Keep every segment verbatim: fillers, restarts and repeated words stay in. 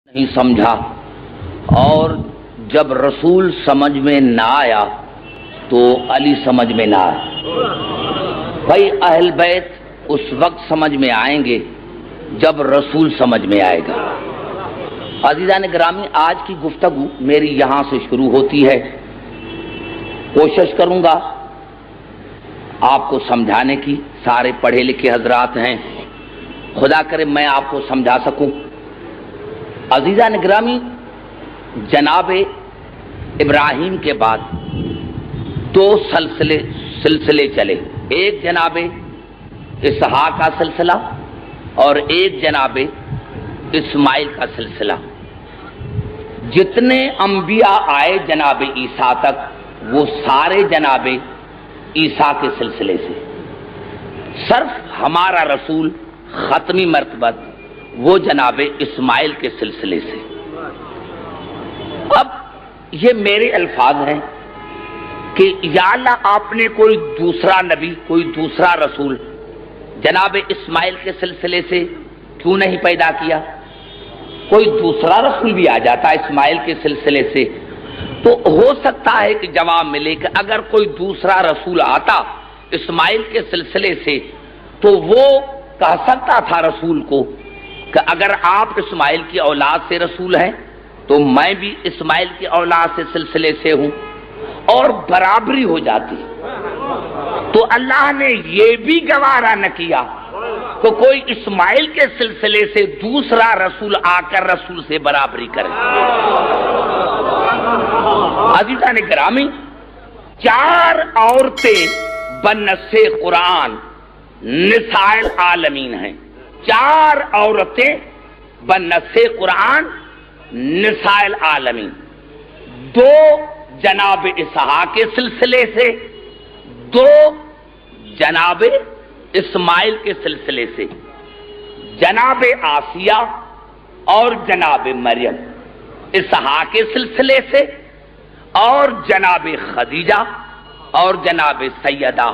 نہیں سمجھا، اور جب رسول سمجھ میں نہ آیا تو علی سمجھ میں نہ آیا۔ بھائی اہل بیت اس وقت سمجھ میں آئیں گے جب رسول سمجھ میں آئے گا۔ عزیزان گرامی، آج کی گفتگو میری یہاں سے شروع ہوتی ہے۔ کوشش کروں گا آپ کو سمجھانے کی، سارے پڑھے لکھے حضرات ہیں، خدا کرے میں آپ کو سمجھا سکوں۔ عزیزان گرامی، جناب ابراہیم کے بعد دو سلسلے سلسلے چلے، ایک جناب اسحاق کا سلسلہ اور ایک جناب اسماعیل کا سلسلہ۔ جتنے انبیاء آئے جناب عیسیٰ تک وہ سارے جناب عیسیٰ کے سلسلے سے، صرف ہمارا رسول ختمی مرتبت وہ جناب اسماعیل کے سلسلے سے۔ اب یہ میرے الفاظ ہیں کہ یا اللہ آپ نے کوئی دوسرا نبی، کوئی دوسرا رسول جناب اسماعیل کے سلسلے سے کیوں نہیں پیدا کیا؟ کوئی دوسرا رسول بھی آ جاتا اسماعیل کے سلسلے سے تو ہو سکتا ہے کہ جواب ملے کہ اگر کوئی دوسرا رسول آتا اسماعیل کے سلسلے سے تو وہ کہہ سکتا تھا رسول کو کہ اگر آپ اسماعیل کی اولاد سے رسول ہیں تو میں بھی اسماعیل کی اولاد سے سلسلے سے ہوں، اور برابری ہو جاتی۔ تو اللہ نے یہ بھی گوارا نہ کیا کہ کوئی اسماعیل کے سلسلے سے دوسرا رسول آ کر رسول سے برابری کرے۔ عزیزان گرامی، چار عورتیں بنص قرآن نساء العالمین ہیں، چار عورتیں بنص قرآن نساء العالمین، دو جناب اسحاق کے سلسلے سے، دو جناب اسماعیل کے سلسلے سے، جناب آسیہ اور جناب مریم اسحاق کے سلسلے سے، اور جناب خدیجہ اور جناب سیدہ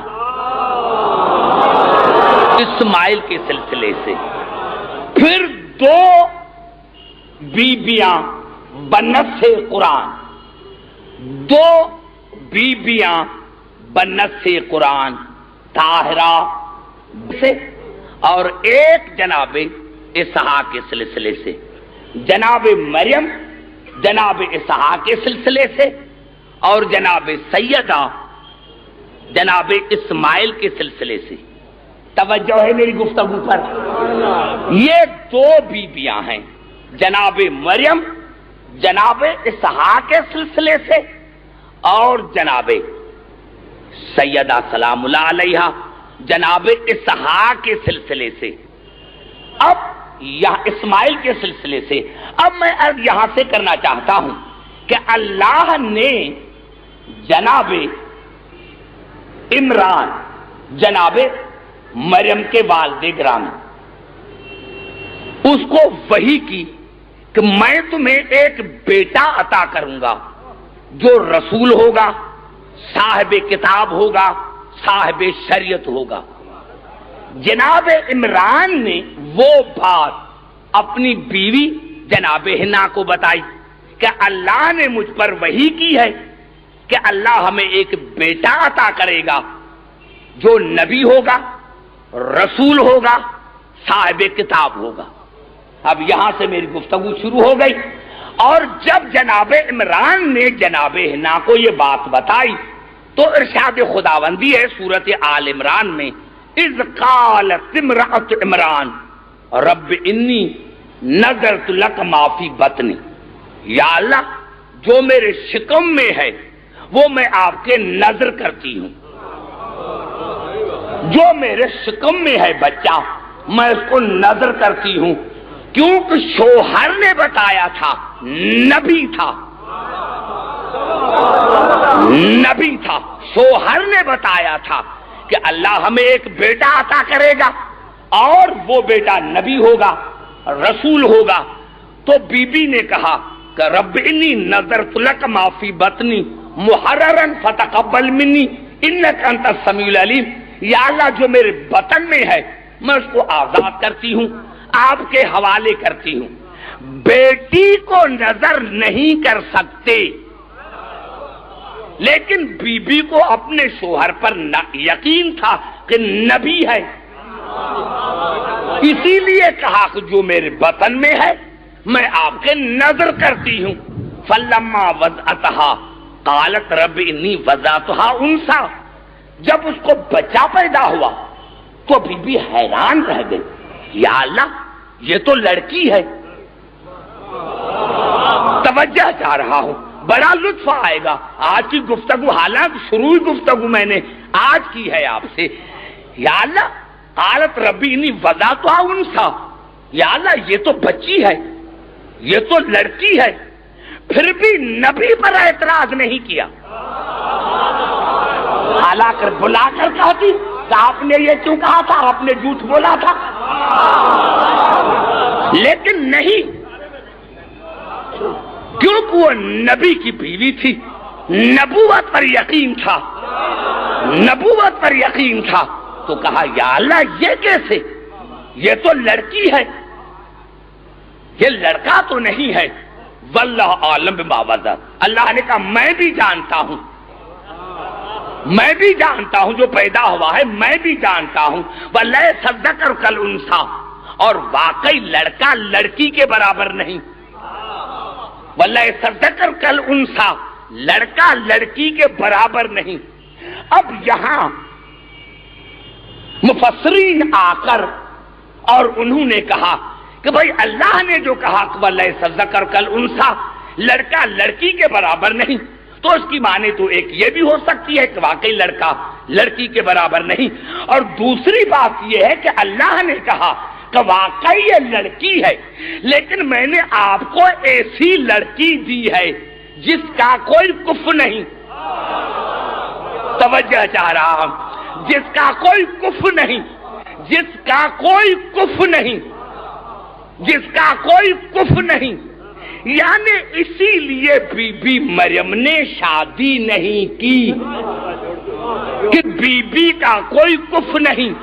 اسماعیل کے سلسلے سے۔ پھر دو بیبیاں بنص قرآن، دو بیبیاں بنص قرآن طاہرہ سے، اور ایک جناب اسحاق کے سلسلے سے، جناب مریم جناب اسحاق کے سلسلے سے، اور جناب سیدہ جناب اسماعیل کے سلسلے سے۔ توجہ ہے میری گفتگو پر؟ یہ دو بیبیاں ہیں، جناب مریم جناب اسحاق کے سلسلے سے اور جناب سیدہ سلام اللہ علیہا جناب اسحاق کے سلسلے سے۔ اب یہاں اسماعیل کے سلسلے سے اب میں عرض یہاں سے کرنا چاہتا ہوں کہ اللہ نے جناب عمران جناب مریم کے والد گرامی اس کو وحی کی کہ میں تمہیں ایک بیٹا عطا کروں گا جو رسول ہوگا، صاحب کتاب ہوگا، صاحب شریعت ہوگا۔ جناب عمران نے وہ بات اپنی بیوی جناب حنا کو بتائی کہ اللہ نے مجھ پر وحی کی ہے کہ اللہ ہمیں ایک بیٹا عطا کرے گا جو نبی ہوگا، رسول ہوگا، صاحب کتاب ہوگا۔ اب یہاں سے میری گفتگو شروع ہو گئی، اور جب جناب عمران نے جناب حنا کو یہ بات بتائی تو ارشاد خداوندی ہے سورت آل عمران میں، اذ قالت امرأۃ عمران رب انی نذرت لک ما فی بطنی، یا اللہ جو میرے شکم میں ہے وہ میں آپ کے نذر کرتی ہوں، جو میرے شکم میں ہے بچہ میں اس کو نذر کرتی ہوں، کیونکہ شوہر نے بتایا تھا، نبی تھا نبی تھا شوہر نے بتایا تھا کہ اللہ ہمیں ایک بیٹا عطا کرے گا اور وہ بیٹا نبی ہوگا، رسول ہوگا۔ تو بی بی نے کہا کہ رب انی نذرت لک ما فی بطنی محررا فتقبل منی انک انت السمیع العلیم، یا اللہ جو میرے بطن میں ہے میں اس کو آزاد کرتی ہوں، آپ کے حوالے کرتی ہوں۔ بیٹی کو نظر نہیں کر سکتے، لیکن بی بی کو اپنے شوہر پر یقین تھا کہ نبی ہے، اسی لیے کہا کہ جو میرے بطن میں ہے میں آپ کے نظر کرتی ہوں۔ فلما وضعتها قالت رب انی وضعتها انثى، جب اس کو بچہ پیدا ہوا تو بی بی حیران رہ گئی، یا اللہ یہ تو لڑکی ہے۔ توجہ چاہ رہا ہوں، بڑا لطف آئے گا آج کی گفتگو، حالانکہ شروع گفتگو میں نے آج کی ہے آپ سے۔ یا اللہ قالت ربی انی وضعتها انثى، یا اللہ یہ تو بچی ہے، یہ تو لڑکی ہے، پھر بھی نبی پر اعتراض نہیں کیا، لا کر بلا کر کہتی کہ آپ نے یہ کیوں کہا تھا، آپ نے جھوٹ بولا تھا، لیکن نہیں، کیونکہ وہ نبی کی بیوی تھی، نبوت پر یقین تھا، نبوت پر یقین تھا، تو کہا یا اللہ یہ کیسے، یہ تو لڑکی ہے، یہ لڑکا تو نہیں ہے۔ واللہ عالم بما وضع، اللہ نے کہا میں بھی جانتا ہوں، میں بھی جانتا ہوں جو پیدا ہوا ہے، میں بھی جانتا ہوں۔ وَلَيْسَ الذَّكَرُ كَالْأُنثَىٰ، اور واقعی لڑکا لڑکی کے برابر نہیں، وَلَيْسَ الذَّكَرُ كَالْأُنثَىٰ، لڑکا لڑکی کے برابر نہیں۔ اب یہاں مفسرین آ کر اور انہوں نے کہا کہ بھائی اللہ نے جو کہا کہ وَلَيْسَ الذَّكَرُ كَالْأُنثَىٰ، لڑکا لڑکی کے برابر نہیں، تو اس کی معنی تو ایک یہ بھی ہو سکتی ہے کہ واقعی لڑکا لڑکی کے برابر نہیں، اور دوسری بات یہ ہے کہ اللہ نے کہا کہ واقعی یہ لڑکی ہے، لیکن میں نے آپ کو ایسی لڑکی دی ہے جس کا کوئی کف نہیں، توجہ چاہ رہا ہوں، جس کا کوئی کف نہیں، جس کا کوئی کف نہیں، جس کا کوئی کف نہیں، یعنی اسی لیے بی بی مریم نے شادی نہیں کی کہ بی بی کا کوئی کف نہیں۔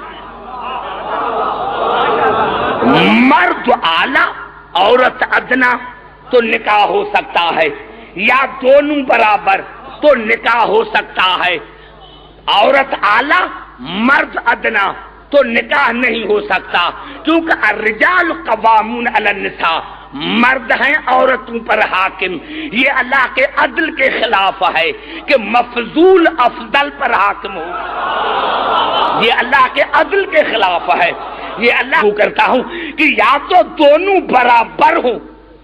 مرد اعلیٰ عورت ادنا تو نکاح ہو سکتا ہے، یا دونوں برابر تو نکاح ہو سکتا ہے، عورت اعلیٰ مرد ادنا تو نکاح نہیں ہو سکتا، کیونکہ الرجال قوامون علی النساء، مرد ہیں عورتوں پر حاکم، یہ اللہ کے عدل کے خلاف ہے کہ مفضول افضل پر حاکم ہو، یہ اللہ کے عدل کے خلاف ہے، یہ اللہ کرتا ہوں کہ یا تو دونوں برابر ہوں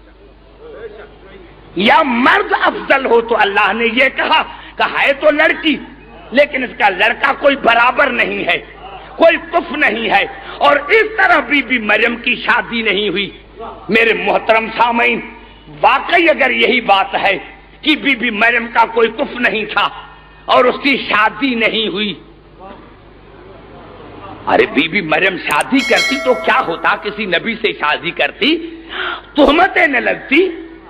یا مرد افضل ہو، تو اللہ نے یہ کہا کہ ہے تو لڑکی لیکن اس کا لڑکا کوئی برابر نہیں ہے، کوئی کف نہیں ہے، اور اس طرح بی بی مریم کی شادی نہیں ہوئی۔ میرے محترم سامعین، واقعی اگر یہی بات ہے کہ بی بی مریم کا کوئی کف نہیں تھا اور اس کی شادی نہیں ہوئی، ارے بی بی مریم شادی کرتی تو کیا ہوتا، کسی نبی سے شادی کرتی تہمتیں نہ لگتی،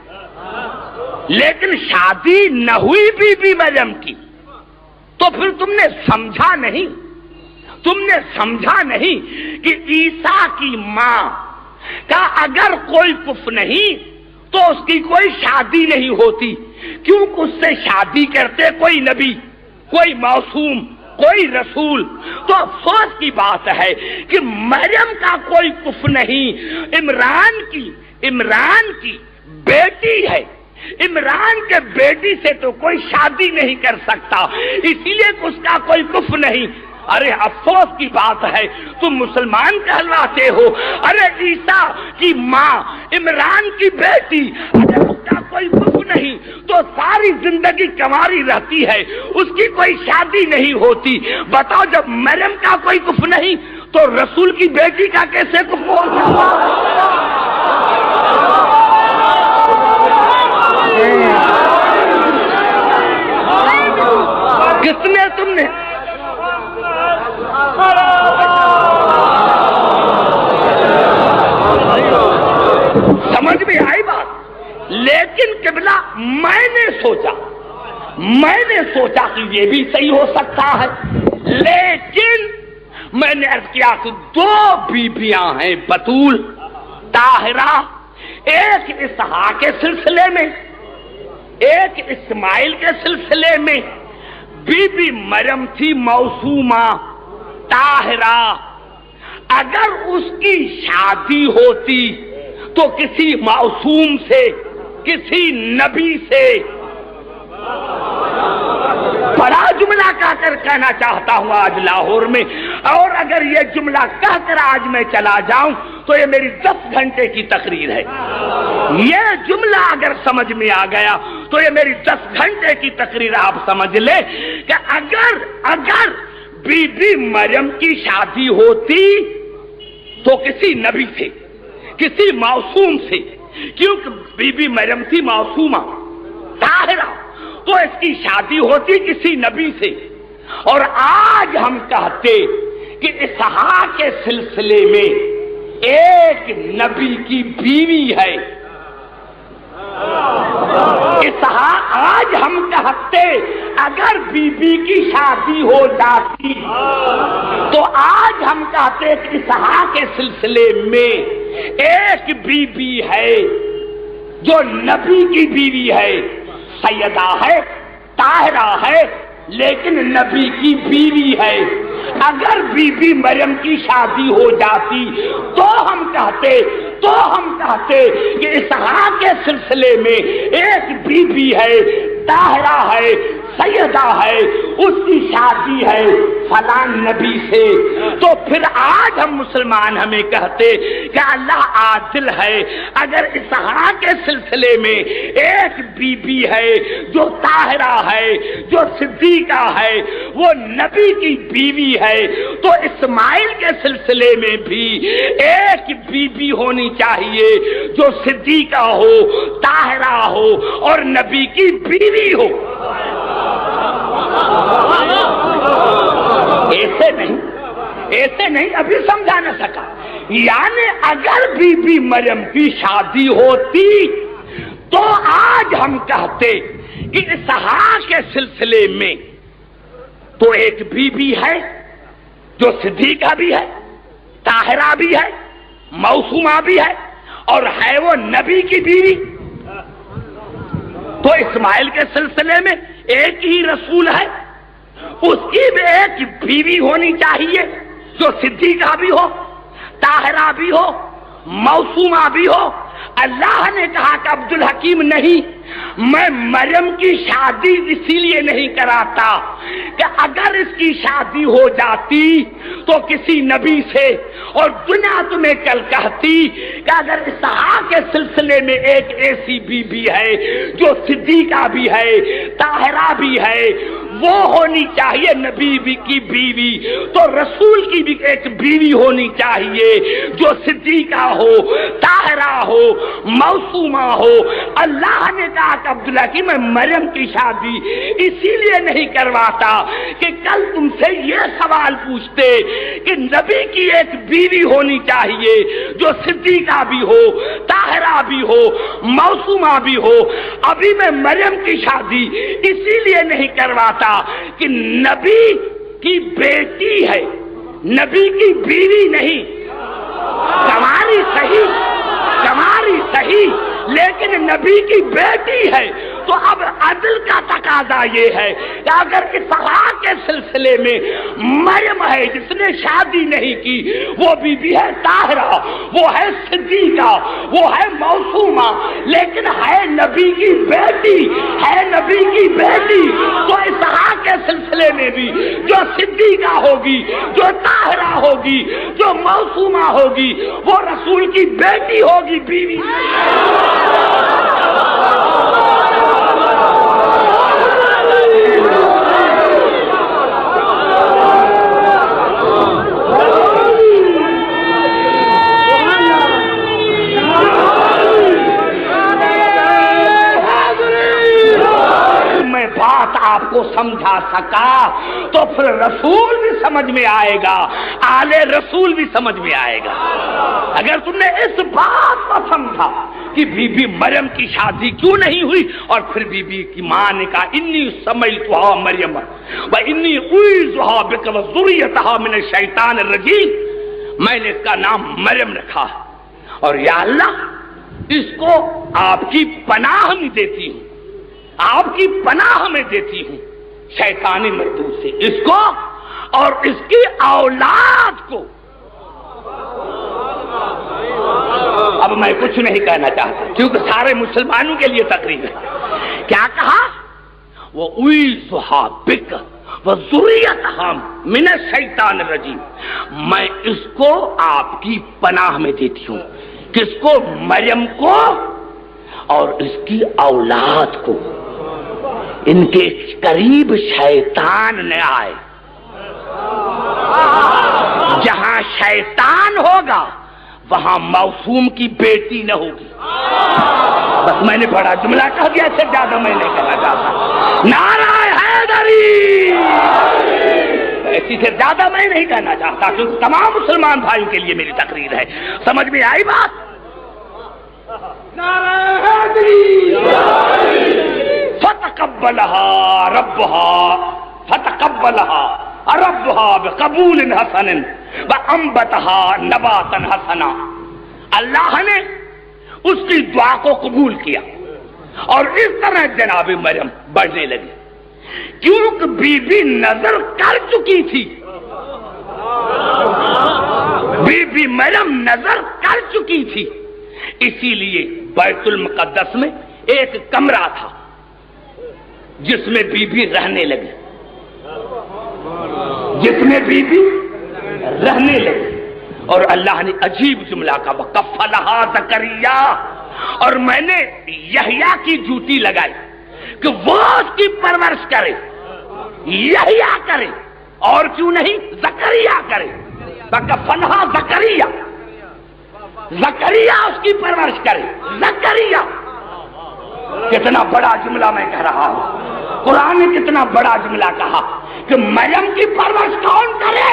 لیکن شادی نہ ہوئی بی بی مریم کی، تو پھر تم نے سمجھا نہیں، تم نے سمجھا نہیں کہ عیسیٰ کی ماں کا اگر کوئی کف نہیں تو اس کی کوئی شادی نہیں ہوتی، کیونکہ اس سے شادی کرتے کوئی نبی، کوئی معصوم، کوئی رسول۔ تو افسوس کی بات ہے کہ مریم کا کوئی کف نہیں، عمران کی عمران کی بیٹی ہے، عمران کے بیٹی سے تو کوئی شادی نہیں کر سکتا، اسی لیے اس کا کوئی کف نہیں۔ ارے افسوس کی بات ہے تم مسلمان کہلاتے ہو، ارے عیسیٰ کی ماں عمران کی بیٹی اگر اس کا کوئی کف نہیں تو ساری زندگی کنواری رہتی ہے، اس کی کوئی شادی نہیں ہوتی۔ بتاؤ جب مریم کا کوئی کف نہیں تو رسول کی بیٹی کا کیسے کف ہو سکتا؟ کس نے تم نے سمجھ میں آئی بات؟ لیکن قبلہ میں نے سوچا میں نے سوچا کہ یہ بھی صحیح ہو سکتا ہے، لیکن میں نے عرض کیا کہ دو بیبیاں ہیں، بطول طاہرہ، ایک اسحاق کے سلسلے میں، ایک اسماعیل کے سلسلے میں بی بی مریم تھی معصومہ طاہرہ، اگر اس کی شادی ہوتی تو کسی معصوم سے، کسی نبی سے، بڑا جملہ کہہ کر کہنا چاہتا ہوں آج لاہور میں، اور اگر یہ جملہ کہہ کر آج میں چلا جاؤں تو یہ میری دس گھنٹے کی تقریر ہے۔ یہ جملہ اگر سمجھ میں آ گیا تو یہ میری دس گھنٹے کی تقریر آپ سمجھ لیں کہ اگر اگر بی بی مریم کی شادی ہوتی تو کسی نبی سے، کسی معصوم سے، کیونکہ بی بی مریم تھی معصومہ طاہرہ، تو اس کی شادی ہوتی کسی نبی سے۔ اور آج ہم کہتے کہ اسحاق کے سلسلے میں ایک نبی کی بیوی ہے، اسحاق، آج ہم کہتے اگر بی بی کی شادی ہو جاتی تو آج ہم کہتے کہ اسحاق کے سلسلے میں ایک بی بی ہے جو نبی کی بیوی ہے، سیدہ ہے، طاہرہ ہے، لیکن نبی کی بیوی ہے۔ اگر بی بی مریم کی شادی ہو جاتی تو ہم کہتے تو ہم کہتے کہ اسحاق کے سلسلے میں ایک بی بی ہے، طاہرہ ہے، سیدہ ہے، اس کی شادی ہے فلاں نبی سے۔ تو پھر آج ہم مسلمان ہمیں کہتے کہ اللہ عادل ہے، اگر اسحاق کے سلسلے میں ایک بی بی ہے جو طاہرہ ہے، جو صدیقہ ہے، وہ نبی کی بیوی ہے، تو اسماعیل کے سلسلے میں بھی ایک بی بی ہونی چاہیے جو صدیقہ ہو، طاہرہ ہو اور نبی کی بیوی ہو۔ ایسے نہیں، ایسے نہیں، ابھی سمجھا نہ سکا۔ یعنی اگر بی بی مریم کی شادی ہوتی تو آج ہم کہتے کہ اسحاق کے سلسلے میں تو ایک بی بی ہے جو صدیقہ بھی ہے، طاہرہ بھی ہے، معصومہ بھی ہے، اور ہے وہ نبی کی بیوی۔ تو اسماعیل کے سلسلے میں ایک ہی رسول ہے، اس کی بھی ایک بیوی ہونی چاہیے جو صدیقہ بھی ہو، طاہرہ بھی ہو، معصومہ بھی ہو۔ اللہ نے کہا کہ عبد الحکیم نہیں، میں مریم کی شادی اسی لیے نہیں کراتا کہ اگر اس کی شادی ہو جاتی تو کسی نبی سے، اور دنیا تمہیں کل کہتی کہ اگر اسحاق کے سلسلے میں ایک ایسی بی بی ہے جو صدیقہ بھی ہے، طاہرہ بھی ہے، وہ ہونی چاہیے نبی کی بیوی، تو رسول کی بھی ایک بیوی ہونی چاہیے جو صدیقہ ہو، طاہرہ ہو، معصومہ ہو۔ اللہ نے کہا کہ عبداللہ کی میں مریم کی شادی اسی لیے نہیں کرواتا کہ کل تم سے یہ سوال پوچھتے کہ نبی کی ایک بیوی ہونی چاہیے جو صدیقہ بھی ہو، طاہرہ بھی ہو، معصومہ بھی ہو۔ ابھی میں مریم کی شادی اسی لیے نہیں کرواتا کہ نبی کی بیٹی ہے، نبی کی بیوی نہیں۔ تمہاری صحیح، تمہاری صحیح، لیکن نبی کی بیٹی ہے۔ تو اب عدل کا تقاضا یہ ہے کہ اگر اسحاق کے سلسلے میں مریم ہے جس نے شادی نہیں کی، وہ بی بی ہے طاہرہ، وہ ہے صدیقہ، وہ ہے معصومہ، لیکن ہے نبی کی بیٹی، ہے نبی کی بیٹی، تو اسحاق کے سلسلے میں بھی جو صدیقہ ہوگی، جو طاہرہ ہوگی، جو معصومہ ہوگی، وہ رسول کی بیٹی ہوگی، بیوی۔ آپ کو سمجھا سکا تو پھر رسول بھی سمجھ میں آئے گا، آل رسول بھی سمجھ میں آئے گا۔ اگر تم نے اس بات کو سمجھا کہ بی بی مریم کی شادی کیوں نہیں ہوئی، اور پھر بی بی کی ماں نے کہا انی سمیتھا مریم و انی اعوذھا بک و ذریتھا من الشیطان الرجیم، میں نے اس کا نام مریم رکھا، اور یا اللہ اس کو آپ کی پناہ میں دیتی ہوں، آپ کی پناہ میں دیتی ہوں شیطانی مردود سے، اس کو اور اس کی اولاد کو۔ اب میں کچھ نہیں کہنا چاہتا کیونکہ سارے مسلمانوں کے لیے تقریر ہے۔ کیا کہا؟ وہ اعیذھا بک وذریتھا من الشیطان الرجیم، میں اس کو آپ کی پناہ میں دیتی ہوں، کس کو؟ مریم کو اور اس کی اولاد کو، ان کے قریب شیطان نہ آئے۔ جہاں شیطان ہوگا وہاں معصوم کی بیٹی نہ ہوگی۔ بس میں نے بڑا جملہ کہہ دیا، اس سے زیادہ میں نہیں کہنا چاہتا۔ نعرہ حیدری! اسی سے زیادہ میں نہیں کہنا چاہتا کیونکہ تمام مسلمان بھائیوں کے لیے میری تقریر ہے۔ سمجھ میں آئی بات؟ نعرہ حیدری! فتقبلها ربها فتقبلها ربها بقبول حسن وانبتها نباتا حسنا، اللہ نے اس کی دعا کو قبول کیا اور اس طرح جناب مریم بڑھنے لگی، کیونکہ بی بی نظر کر چکی تھی، بی بی مریم نظر کر چکی تھی، اسی لیے بیت المقدس میں ایک کمرہ تھا جس میں بی بی رہنے لگی، جس میں بی بی رہنے لگی، اور اللہ نے عجیب جملہ کہا وَكَفَّلَهَا زَكَرِيَّا، اور میں نے یحییٰ کی ڈیوٹی لگائی کہ وہ اس کی پرورش کرے، یحییٰ کرے، اور کیوں نہیں زکریا کرے۔ وَكَفَّلَهَا زَكَرِيَّا، زکریا اس کی پرورش کرے، زکریا۔ کتنا بڑا جملہ میں کہہ رہا ہوں، قرآن نے کتنا بڑا جملہ کہا کہ مریم کی پرورش کون کرے؟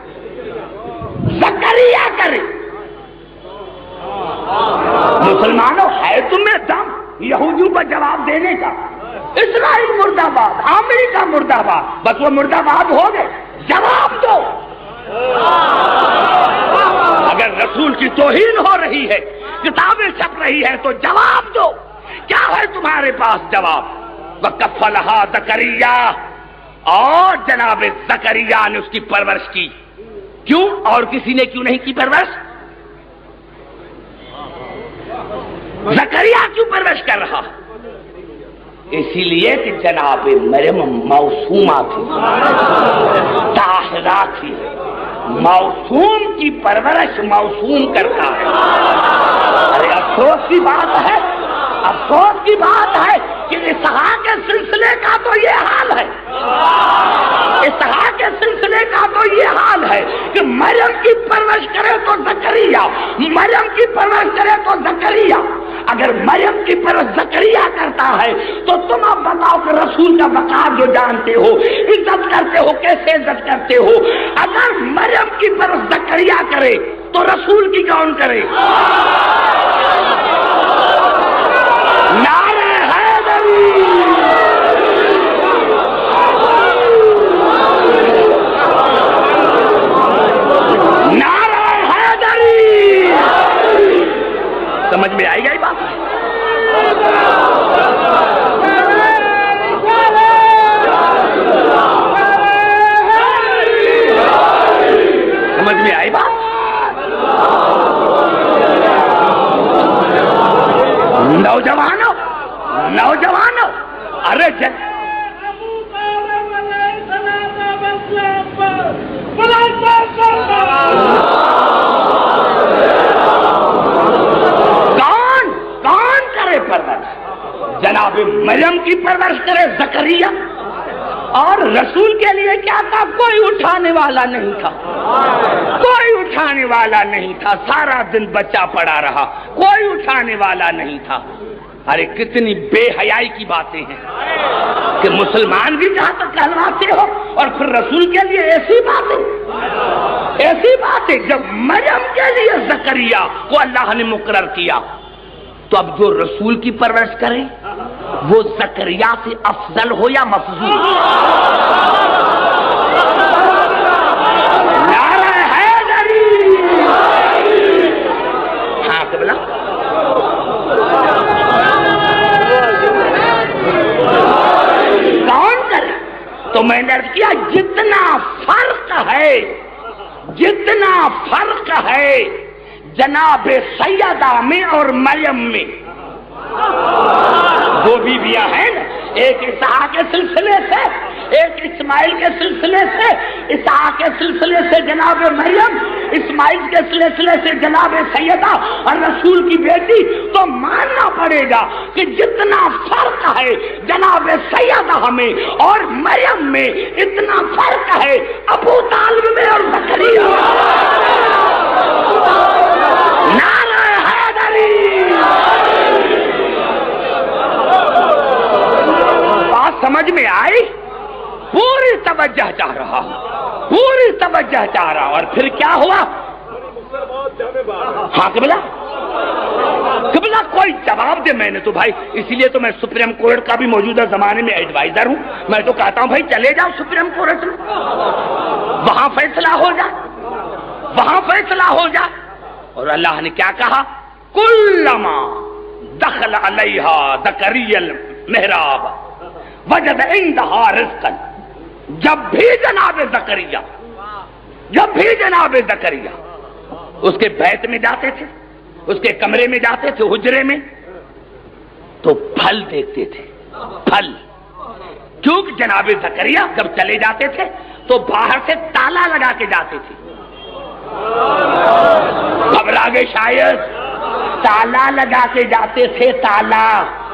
زکریا کرے۔ مسلمانوں ہے تمہیں دم یہودیوں پر جواب دینے کا؟ اسرائیل مرد آباد، امریکہ مرد آباد، بس وہ مرد آباد ہو گئے، جواب دو۔ اگر رسول کی توہین ہو رہی ہے، کتابیں چھپ رہی ہے تو جواب دو، کیا ہے تمہارے پاس جواب؟ وَكَفَّلَهَا زَكَرِيَّا، اور جناب زکریا نے اس کی پرورش کی، کیوں؟ اور کسی نے کیوں نہیں کی پرورش؟ زکریا کیوں پرورش کر رہا؟ اسی لیے کہ جناب مریم معصومہ تھی، طاہرہ تھی، معصوم کی پرورش معصوم کرتا ہے۔ ارے افسوس کی بات ہے، افسوس کی بات ہے کہ اسحاق کے سلسلے کا تو یہ حال ہے، اسحاق کے سلسلے کا تو یہ حال ہے کہ مریم کی پرورش کرے تو زکریا، مریم کی پرورش کرے تو زکریا۔ اگر مریم کی پرورش زکریا کرتا ہے تو تم اب بتاؤ کہ رسول کا مقام جو جانتے ہو، عزت کرتے ہو، کیسے عزت کرتے ہو؟ اگر مریم کی پرورش زکریا کرے تو رسول کی کون کرے؟ نعرہ حیدری! نعرہ حیدری! سمجھ میں آئی گئی بات؟ سمجھ میں آئی بات؟ نوجوانوں، نوجوانوں، ارے جن کون کون کرے پرورش؟ جناب مریم کی پرورش کرے زکریا، اور رسول کے لیے کیا تھا؟ کوئی اٹھانے والا نہیں تھا، کوئی اٹھانے والا نہیں تھا، سارا دن بچہ پڑا رہا، کوئی اٹھانے والا نہیں تھا۔ ارے کتنی بے حیائی کی باتیں ہیں کہ مسلمان بھی جہاں تک کہلواتے ہو اور پھر رسول کے لیے ایسی باتیں، ایسی باتیں۔ جب مریم کے لیے زکریا کو اللہ نے مقرر کیا تو اب جو رسول کی پرورش کرے وہ زکریا سے افضل ہو یا مفضول؟ نعرہ حیدری! ہاں قبلہ تو میں نے عرض کیا جتنا فرق ہے جتنا فرق ہے جناب سیدہ میں اور مریم میں، دو بیویاں ہیں نا، ایک اسحاق کے سلسلے سے ایک اسماعیل کے سلسلے سے، اسحاق کے سلسلے سے جناب مریم، اسماعیل کے سلسلے سے جناب سیدہ اور رسول کی بیٹی، تو ماننا پڑے گا کہ جتنا فرق ہے جناب سیدہ میں اور مریم میں اتنا فرق ہے ابو طالب میں اور زکریا۔ نعرہ حیدری! بات سمجھ میں آئی؟ پوری توجہ چاہ رہا ہوں، پوری توجہ چاہ رہا ہوں۔ اور پھر کیا ہوا؟ ہاں قبلہ قبلہ کوئی جواب دے۔ میں نے تو بھائی اسی لیے تو میں سپریم کورٹ کا بھی موجودہ زمانے میں ایڈوائزر ہوں، میں تو کہتا ہوں بھائی چلے جاؤ سپریم کورٹ میں، وہاں فیصلہ ہو جائے، وہاں فیصلہ ہو جائے۔ اور اللہ نے کیا کہا؟ کلما دخل علیہا زکریا المحراب وجد عندہا رزقا، جب بھی جناب زکریا جب بھی جناب زکریا اس کے بیت میں جاتے تھے، اس کے کمرے میں جاتے تھے، حجرے میں، تو پھل دیکھتے تھے، پھل۔ کیونکہ جناب زکریا جب چلے جاتے تھے تو باہر سے تالا لگا کے جاتے تھے، گھبرا گئے شاید، تالا لگا کے جاتے تھے، تالا۔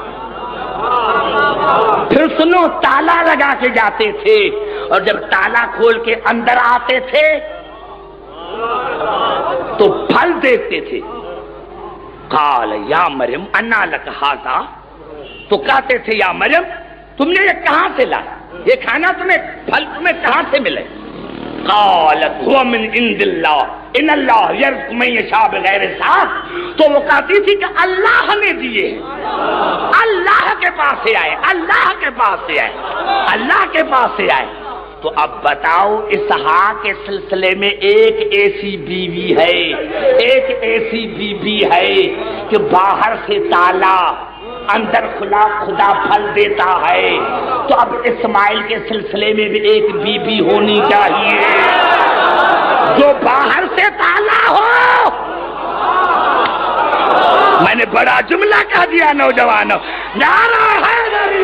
پھر سنو، تالا لگا کے جاتے تھے، اور جب تالا کھول کے اندر آتے تھے تو پھل دیکھتے تھے۔ قال یا مریم انا لک ھذا، تو کہتے تھے یا مریم تم نے یہ کہاں سے لایا، یہ کھانا تمہیں، پھل تمہیں کہاں سے ملے؟ قالت هو من عند اللہ ان اللہ یرزق من یشاء بغیر حساب، تو وہ کہتی تھی کہ اللہ نے دیے، اللہ کے پاس سے آئے، اللہ کے پاس سے آئے، اللہ کے پاس سے آئے۔ تو اب بتاؤ، اسحاق کے سلسلے میں ایک ایسی بیوی ہے، ایک ایسی بیوی ہے کہ باہر سے تالا اندر کھلا خدا پھل دیتا ہے، تو اب اسماعیل کے سلسلے میں بھی ایک بیوی ہونی چاہیے جو باہر سے تالا ہو۔ میں نے بڑا جملہ کہہ دیا نوجوانوں، نعرہ حیدری!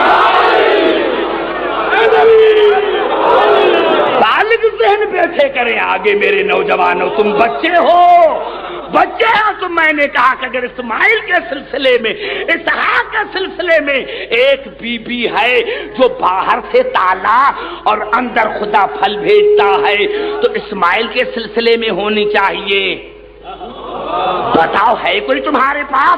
بالغ ذہن بیٹھے کریں آگے میرے نوجوانوں، تم بچے ہو، بچے ہیں تو میں نے کہا کہ اگر اسماعیل کے سلسلے میں، اسحاق کے سلسلے میں ایک بی بی ہے جو باہر سے تالا اور اندر خدا پھل بھیجتا ہے، تو اسماعیل کے سلسلے میں ہونی چاہیے۔ بتاؤ ہے کوئی تمہارے پاس؟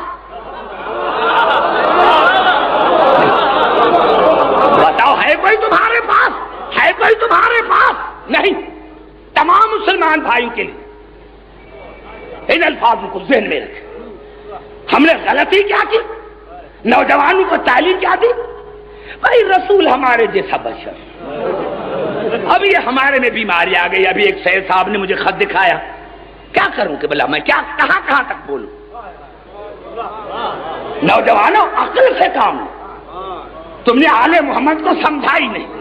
بتاؤ ہے کوئی تمہارے پاس؟ ہے کوئی تمہارے پاس؟ نہیں۔ تمام مسلمان بھائیوں کے لیے ان الفاظوں کو ذہن میں رکھیں، ہم نے غلطی کیا کی؟ نوجوانوں کو تعلیم کیا دی؟ بھائی رسول ہمارے جیسا بشر، اب یہ ہمارے میں بیماری آ گئی۔ ابھی ایک سید صاحب نے مجھے خط دکھایا، کیا کروں کہ بلا میں کیا کہاں کہاں تک بولوں؟ نوجوانوں عقل سے کام لو، تم نے آل محمد کو سمجھا ہی نہیں،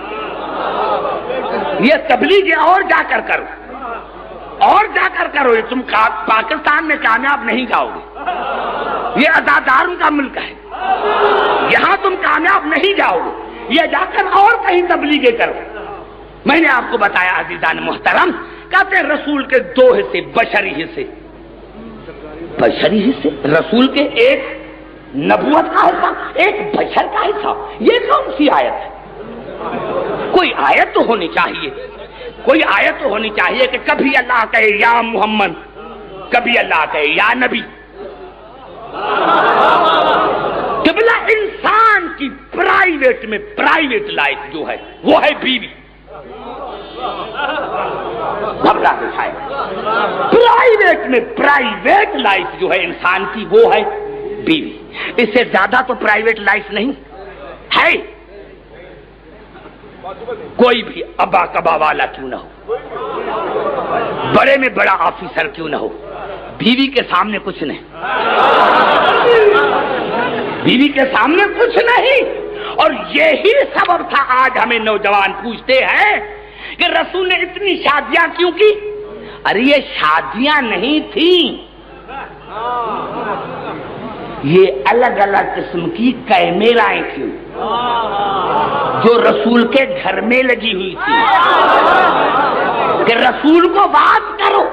یہ تبلیغ اور جا کر کرو، اور جا کر کرو، یہ تم پاکستان میں کامیاب نہیں جاؤ گے، یہ ازاداروں کا ملک ہے، یہاں تم کامیاب نہیں جاؤ گے، یہ جا کر اور کہیں تبلیغیں کرو۔ میں نے آپ کو بتایا عزیزان محترم، کہتے ہیں رسول کے دو حصے، بشری حصے، بشری حصے، رسول کے ایک نبوت کا حصہ، ایک بشر کا حصہ، یہ کون سی آیت ہے؟ کوئی آیت تو ہونی چاہیے، کوئی آیت تو ہونی چاہیے کہ کبھی اللہ کہے یا محمد، کبھی اللہ کہے یا نبی۔ قبلہ انسان کی پرائیویٹ میں پرائیویٹ لائف جو ہے وہ ہے بیوی، گھبرا کے شاید پرائیویٹ میں پرائیویٹ لائف جو ہے انسان کی وہ ہے بیوی، اس سے زیادہ تو پرائیویٹ لائف نہیں ہے۔ کوئی بھی ابا کبا والا کیوں نہ ہو، بڑے میں بڑا آفیسر کیوں نہ ہو، بیوی کے سامنے کچھ نہیں، بیوی کے سامنے کچھ نہیں، اور یہی سبب تھا آج ہمیں نوجوان پوچھتے ہیں کہ رسول نے اتنی شادیاں کیوں کی؟ ارے یہ شادیاں نہیں تھیں، یہ الگ الگ قسم کی کیمرائیں تھیں جو رسول کے گھر میں لگی ہوئی تھی کہ رسول کو بات کرو.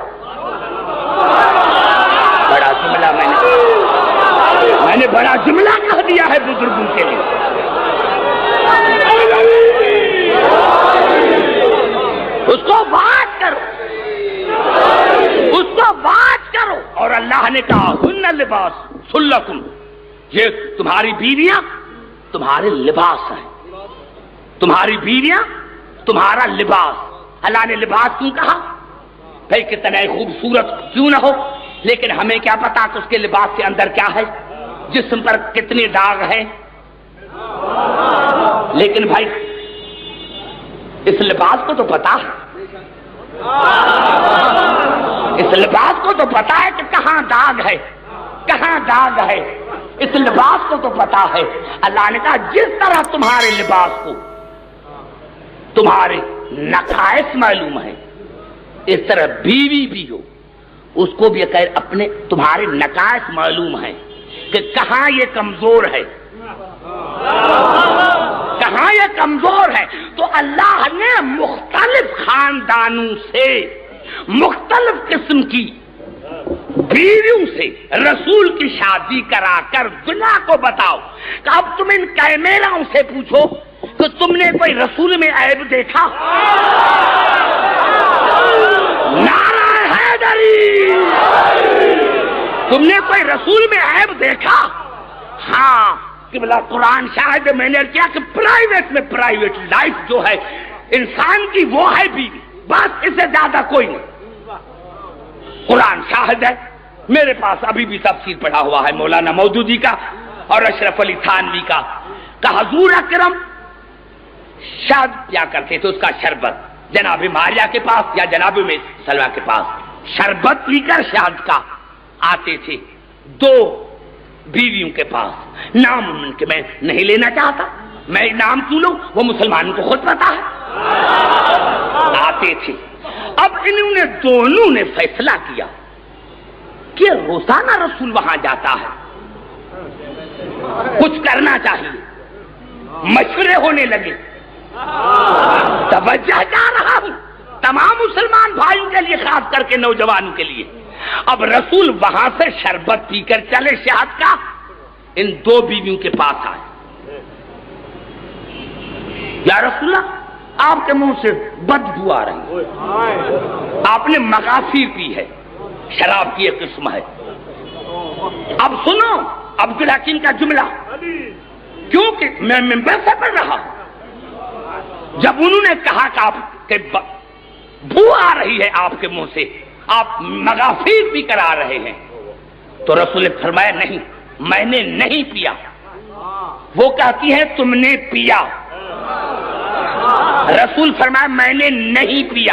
بڑا جملہ میں نے میں نے بڑا جملہ کہہ دیا ہے بزرگوں کے لیے. اس کو بات کرو، اس کو بات کرو. اور اللہ نے کہا ہن لباس سلکم، یہ تمہاری بیویاں تمہارے لباس ہیں، تمہاری بیویاں تمہارا لباس. اللہ نے لباس کیوں کہا؟ بھائی کتنا خوبصورت کیوں نہ ہو، لیکن ہمیں کیا پتا کہ اس کے لباس کے اندر کیا ہے، جسم پر کتنے داغ ہیں. لیکن بھائی اس لباس کو تو پتا ہے، اس لباس کو تو پتا ہے کہ کہاں داغ ہے، کہاں داغ ہے. اس لباس کو تو پتا ہے. اللہ نے کہا جس طرح تمہارے لباس کو تمہارے نقائص معلوم ہے، اس طرح بیوی بھی ہو اس کو بھی اپنے تمہارے نقائص معلوم ہے کہ کہاں یہ کمزور ہے، کہاں یہ کمزور ہے. تو اللہ نے مختلف خاندانوں سے مختلف قسم کی بیویوں سے رسول کی شادی کرا کر دنیا کو بتاؤ کہ اب تم ان کیمراؤں سے پوچھو کہ تم نے کوئی رسول میں عیب دیکھا؟ نعرہ حیدری، تم نے کوئی رسول میں عیب دیکھا؟ ہاں کہ بلا قرآن شاہد ہے. میں نے کیا کہ پرائیویٹ میں پرائیویٹ لائف جو ہے انسان کی وہ ہے بیوی، بس اس سے زیادہ کوئی نہیں. قرآن شاہد ہے. میرے پاس ابھی بھی تفسیر پڑھا ہوا ہے مولانا مودودی کا اور اشرف علی تھانوی کا کہ حضور اکرم شاد کیا کرتے تھے، اس کا شربت جناب ماریہ کے پاس یا جناب میں سلوہ کے پاس شربت پی کر شاد کا آتے تھے دو بیویوں کے پاس. نام ان کے میں نہیں لینا چاہتا، میں نام کیوں لوں، وہ مسلمانوں کو خود پتا ہے. آتے تھے. اب انہوں نے دونوں نے فیصلہ کیا کہ روزانہ رسول وہاں جاتا ہے، کچھ کرنا چاہیے. مشورے ہونے لگے. توجہ جا رہا ہوں تمام مسلمان بھائیوں کے لیے، خاص کر کے نوجوانوں کے لیے. اب رسول وہاں سے شربت پی کر چلے شہد کا، ان دو بیویوں کے پاس آئے. یا رسول اللہ آپ کے منہ سے بدبو آ رہی، آپ نے مغافیر پی ہے، شراب کی ایک قسم ہے. اب سنو عبدالحکیم کا جملہ، کیونکہ میں منبر سے پڑھ رہا ہوں. جب انہوں نے کہا کہ آپ کے بو آ رہی ہے آپ کے منہ سے، آپ مغافیر پی کر آ رہے ہیں، تو رسول نے فرمایا نہیں میں نے نہیں پیا. وہ کہتی ہے تم نے پیا. رسول فرمایا میں نے نہیں پیا.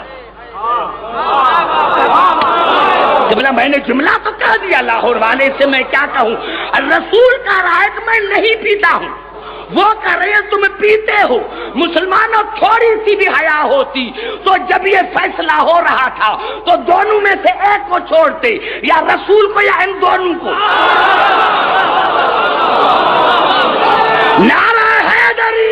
جملہ میں نے جملہ تو کہہ دیا، لاہور والے سے میں کیا کہوں. رسول کہہ رہا ہے کہ میں نہیں پیتا ہوں، وہ کہہ رہے ہیں تم پیتے ہو. مسلمانوں تھوڑی سی بھی حیا ہوتی تو جب یہ فیصلہ ہو رہا تھا تو دونوں میں سے ایک کو چھوڑتے، یا رسول کو یا ان دونوں کو. نعرہ حیدری،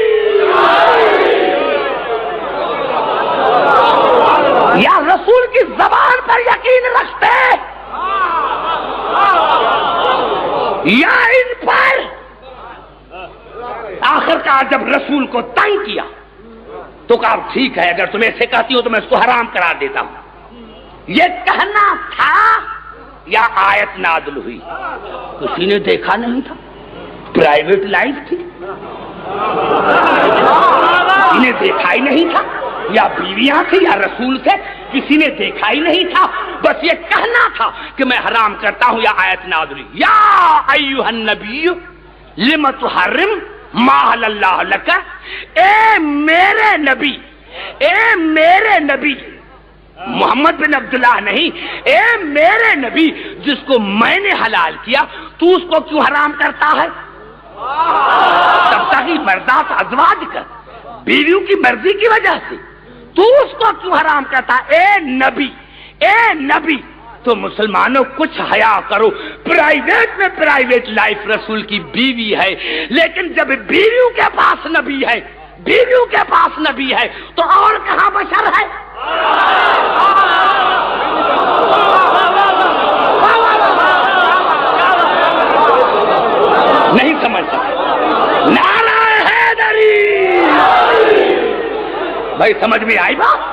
یا رسول کی زبان پر یقین رکھتے یا ان پر. آخر کار جب رسول کو تنگ کیا تو کہا ٹھیک ہے اگر تم ایسے کہتی ہو تو میں اس کو حرام کرا دیتا ہوں. یہ کہنا تھا یا آیت نازل ہوئی؟ کسی نے دیکھا نہیں تھا، پرائیویٹ لائف تھی، کسی نے دیکھا ہی نہیں تھا. یا بیویاں تھے یا رسول تھے، کسی نے دیکھا ہی نہیں تھا. بس یہ کہنا تھا کہ میں حرام کرتا ہوں یا آیت نازل ہوئی. یا ایھا النبی لم تحرم ما احل اللہ لک. اے میرے نبی، اے میرے نبی، محمد بن عبداللہ نہیں، اے میرے نبی جس کو میں نے حلال کیا تو اس کو کیوں حرام کرتا ہے؟ تب تک मर्दात अज़वाज कर, बीवियों की मर्जी की वजह से तू उसको क्यों हराम करता? ए नबी, ए नबी, तो मुसलमानों कुछ हया करो। प्राइवेट में प्राइवेट लाइफ रसूल की बीवी है, लेकिन जब बीवियों के पास नबी है, बीवियों के पास नबी है, तो और कहां बशर है? नहीं समझ सकते। नाराए हैदरी। भाई समझ में आई बात?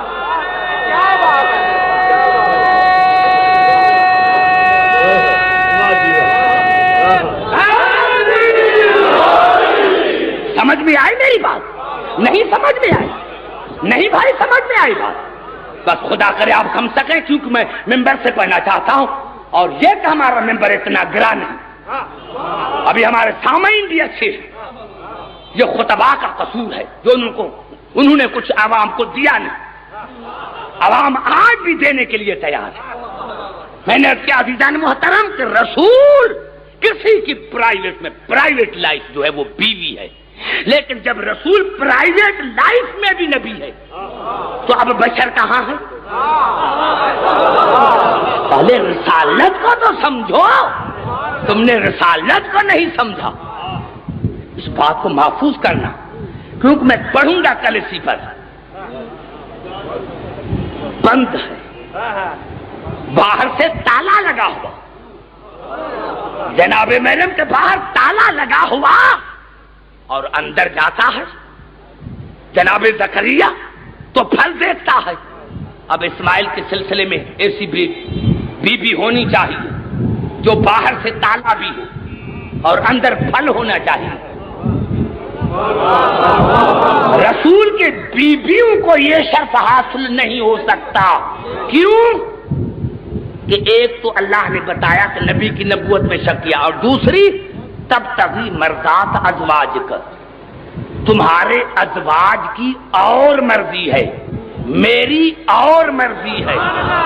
समझ में आई मेरी बात? नहीं समझ में आई? नहीं भाई समझ में आई बात? बस खुदा करे आप समझ सकें, क्योंकि मैं मिंबर से पढ़ना चाहता हूं, और ये कि हमारा मिंबर इतना गिरा नहीं। अभी हमारे सामईन भी अच्छे हैं। ये खुतबा का कसूर है जो उनको उन्होंने कुछ आवाम को दिया नहीं। आवाम आज भी देने के लिए तैयार है। मैंने क्या अज़ीज़ान मोहतरम कि रसूल किसी की प्राइवेट में प्राइवेट लाइफ जो है वो बीवी है, लेकिन जब रसूल प्राइवेट लाइफ में भी नबी है तो अब बशर कहां है? पहले रिसालत को तो समझो, तुमने रिसालत को नहीं समझा। इस बात को महफूज करना, क्योंकि मैं पढ़ूंगा कल इसी पर। बंद है, बाहर से ताला लगा हुआ, जनाबे मरियम के बाहर ताला लगा हुआ, और अंदर जाता है जनाबे ज़करिया तो फल देखता है। अब इस्माइल के सिलसिले में ऐसी भी बीबी होनी चाहिए जो बाहर से ताला भी हो और अंदर फल होना चाहिए। रसूल के बीबियों को यह शर्फ हासिल नहीं हो सकता। क्यों? कि एक तो अल्लाह ने बताया कि नबी की नबूवत में शक किया, और दूसरी तब तभी मर्दात अज़वाज कर, तुम्हारे अज़वाज की और मर्जी है, मेरी और मर्जी है।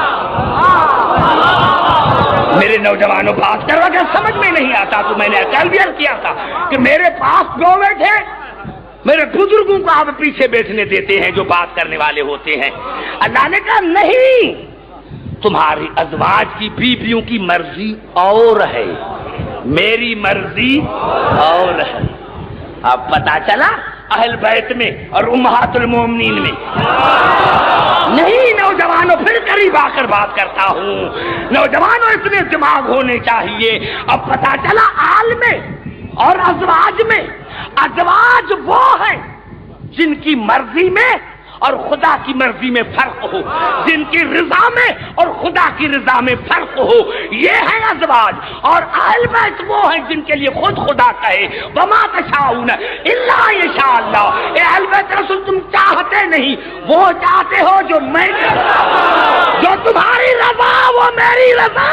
मेरे नौजवानों बात करो, अगर समझ में नहीं आता तो मैंने कल भी अर्ज़ किया था कि मेरे पास दो बैठे, मेरे बुजुर्गों को आप पीछे बैठने देते हैं जो बात करने वाले होते हैं। अल्लाह ने कहा नहीं, तुम्हारी अज़वाज की बीवियों की मर्जी और है, मेरी मर्जी और है। अब पता चला अहल बैत में और उम्महातुल मोमिनीन में नहीं। नौजवानों फिर करीब आकर बात करता हूं, नौजवानों इसमें दिमाग होने चाहिए। अब पता चला आल में और अज़वाज में, अज़वाज वो है जिनकी मर्जी में और खुदा की मर्जी में फर्क हो, जिनकी रिजा में और खुदा की रिजा में फर्क हो, ये है अज़वाज। और अहल बैत वो है जिनके लिए खुद खुदा कहे वमा तशाऊन इल्ला यशाअल्लाह। ए अहल बैत रसूल तुम चाहते नहीं, वो चाहते हो जो मैं, जो तुम्हारी रजा वो मेरी रजा।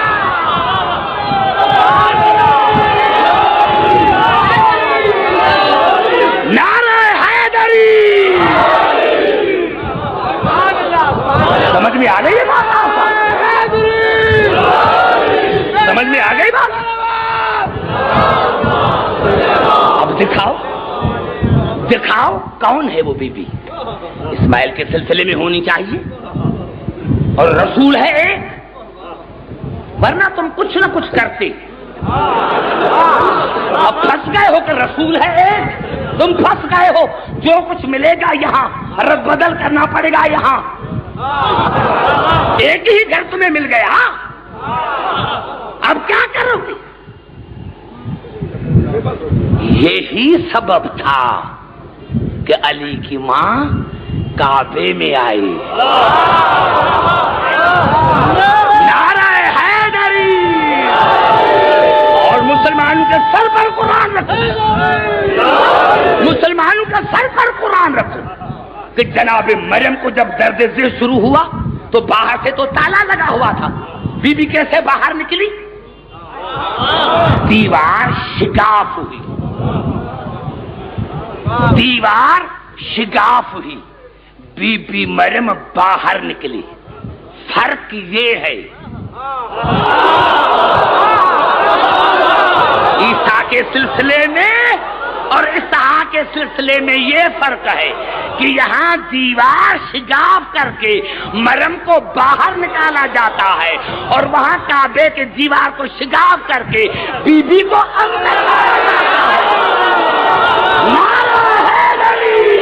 नारे हैदरी। समझ में आ गई बात? समझ में आ गई बात? अब दिखाओ, दिखाओ कौन है वो बीबी। इस्माइल के सिलसिले में होनी चाहिए, और रसूल है एक, वरना तुम कुछ ना कुछ करते। अब फंस गए हो कि रसूल है एक, तुम फंस गए हो। जो कुछ मिलेगा यहाँ रद बदल करना पड़ेगा। यहाँ एक ही घर तुम्हें मिल गया, अब क्या करोगे? यही सबब था कि अली की मां काबे में आई। नाराए हैदरी। और मुसलमानों के सर पर कुरान रखो, मुसलमानों का सर पर कुरान रखो कि जनाब मरियम को जब दर्द ज़िल शुरू हुआ तो बाहर से तो ताला लगा हुआ था, बीबी कैसे बाहर निकली? दीवार शिगाफ हुई, दीवार शिगाफ हुई, बीबी मरियम बाहर निकली। फर्क ये है, ईसा के सिलसिले में और इसहा के کے سلسلے میں یہ فرق ہے کہ یہاں دیوار شگاف کر کے مریم کو باہر نکالا جاتا ہے اور وہاں کعبے کے دیوار کو شگاف کر کے بی بی کو اندر لایا جاتا ہے۔ نعرہ حیدری،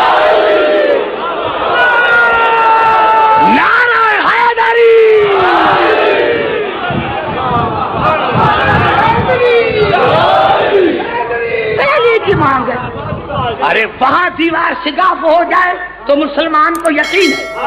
نعرہ حیدری، پہلی کی مانگ ہے۔ ارے وہاں دیوار شگاف ہو جائے تو مسلمان کو یقین ہے،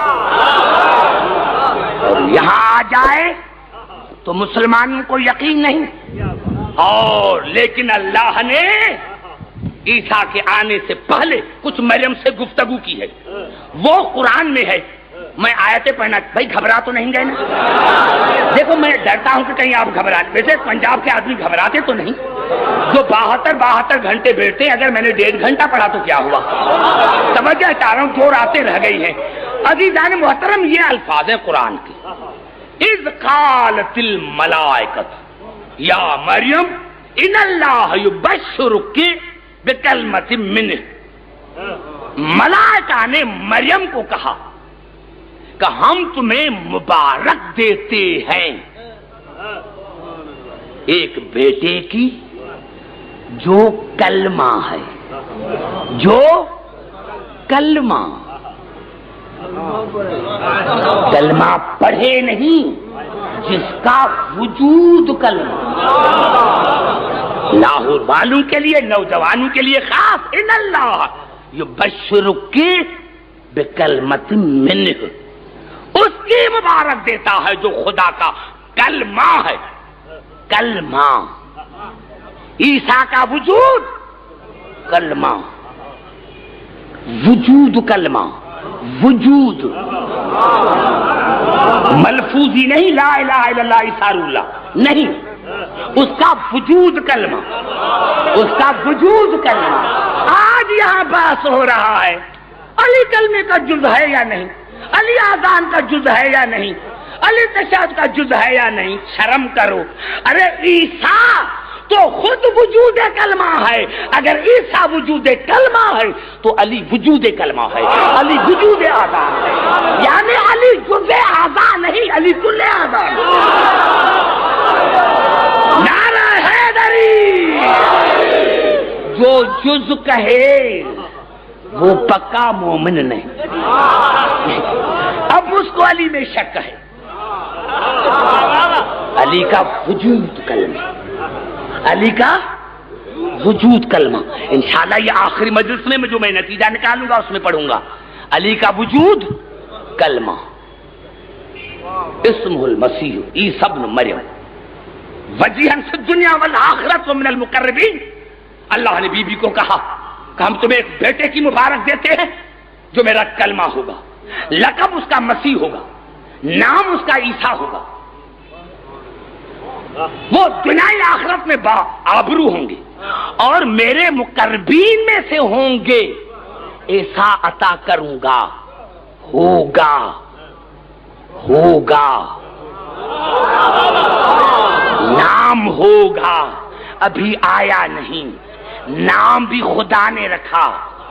اور یہاں آ جائے تو مسلمان کو یقین نہیں۔ اور لیکن اللہ نے عیسیٰ کے آنے سے پہلے کچھ مریم سے گفتگو کی ہے، وہ قرآن میں ہے۔ میں آیتیں پڑھنا، بھائی گھبرا تو نہیں گئے نا؟ دیکھو میں ڈرتا ہوں کہ کہیں آپ گھبرا، ویسے پنجاب کے آدمی گھبراتے تو نہیں، جو بہتر بہتر گھنٹے بیٹھتے ہیں، اگر میں نے ڈیڑھ گھنٹہ پڑھا تو کیا ہوا؟ توجہ چاہ رہا ہوں، دو راتیں رہ گئی ہیں۔ عزیزان محترم، یہ الفاظ ہیں قرآن کے، اذ قالت الملائکۃ یا مریم ان اللہ یبشرک بکلمۃ منہ۔ ملائکہ نے مریم کو کہا کہ ہم تمہیں مبارک دیتے ہیں ایک بیٹے کی جو کلمہ ہے، جو کلمہ کلمہ پڑھے نہیں، جس کا وجود کلمہ۔ لاہور والوں کے لیے، نوجوانوں کے لیے خاص، ان اللہ یبشرک بکلمۃ منہ، اس کی مبارک دیتا ہے جو خدا کا کلمہ ہے۔ کلمہ، عیسیٰ کا وجود کلمہ، وجود کلمہ، وجود ملفوظی نہیں، لا الہ الا اللہ عیسیٰ اللہ نہیں، اس کا وجود کلمہ، اس کا وجود کلمہ۔ آج یہاں بحث ہو رہا ہے علی کلمے کا جز ہے یا نہیں، علی آذان کا جز ہے یا نہیں، علی تشہد کا جز ہے یا نہیں۔ شرم کرو، ارے عیسیٰ تو خود وجود کلمہ ہے، اگر عیسیٰ وجود کلمہ ہے تو علی وجود کلمہ ہے، علی وجود آذان ہے، یعنی علی جز آذان نہیں، علی کل آذان۔ نعرہ حیدری، جو جز کہے وہ پکا مومن نہیں۔ اب اس کو علی میں شک ہے، علی کا وجود کلمہ، علی کا وجود کلمہ۔ انشاءاللہ یہ آخری مجلس میں جو میں نتیجہ نکالوں گا اس میں پڑھوں گا، علی کا وجود کلمہ۔ اسمہ المسیح عیسیٰ ابن مریم وجیہا فی الدنیا والآخرۃ ومن المقربین۔ اللہ نے بی بی کو کہا کہ ہم تمہیں ایک بیٹے کی مبارک دیتے ہیں جو میرا کلمہ ہوگا، لقب اس کا مسیح ہوگا، نام اس کا عیسیٰ ہوگا، وہ دنیا آخرت میں با آبرو ہوں گے اور میرے مقربین میں سے ہوں گے۔ ایسا عطا کروں گا، ہوگا ہوگا نام ہوگا، ابھی آیا نہیں، نام بھی خدا نے رکھا۔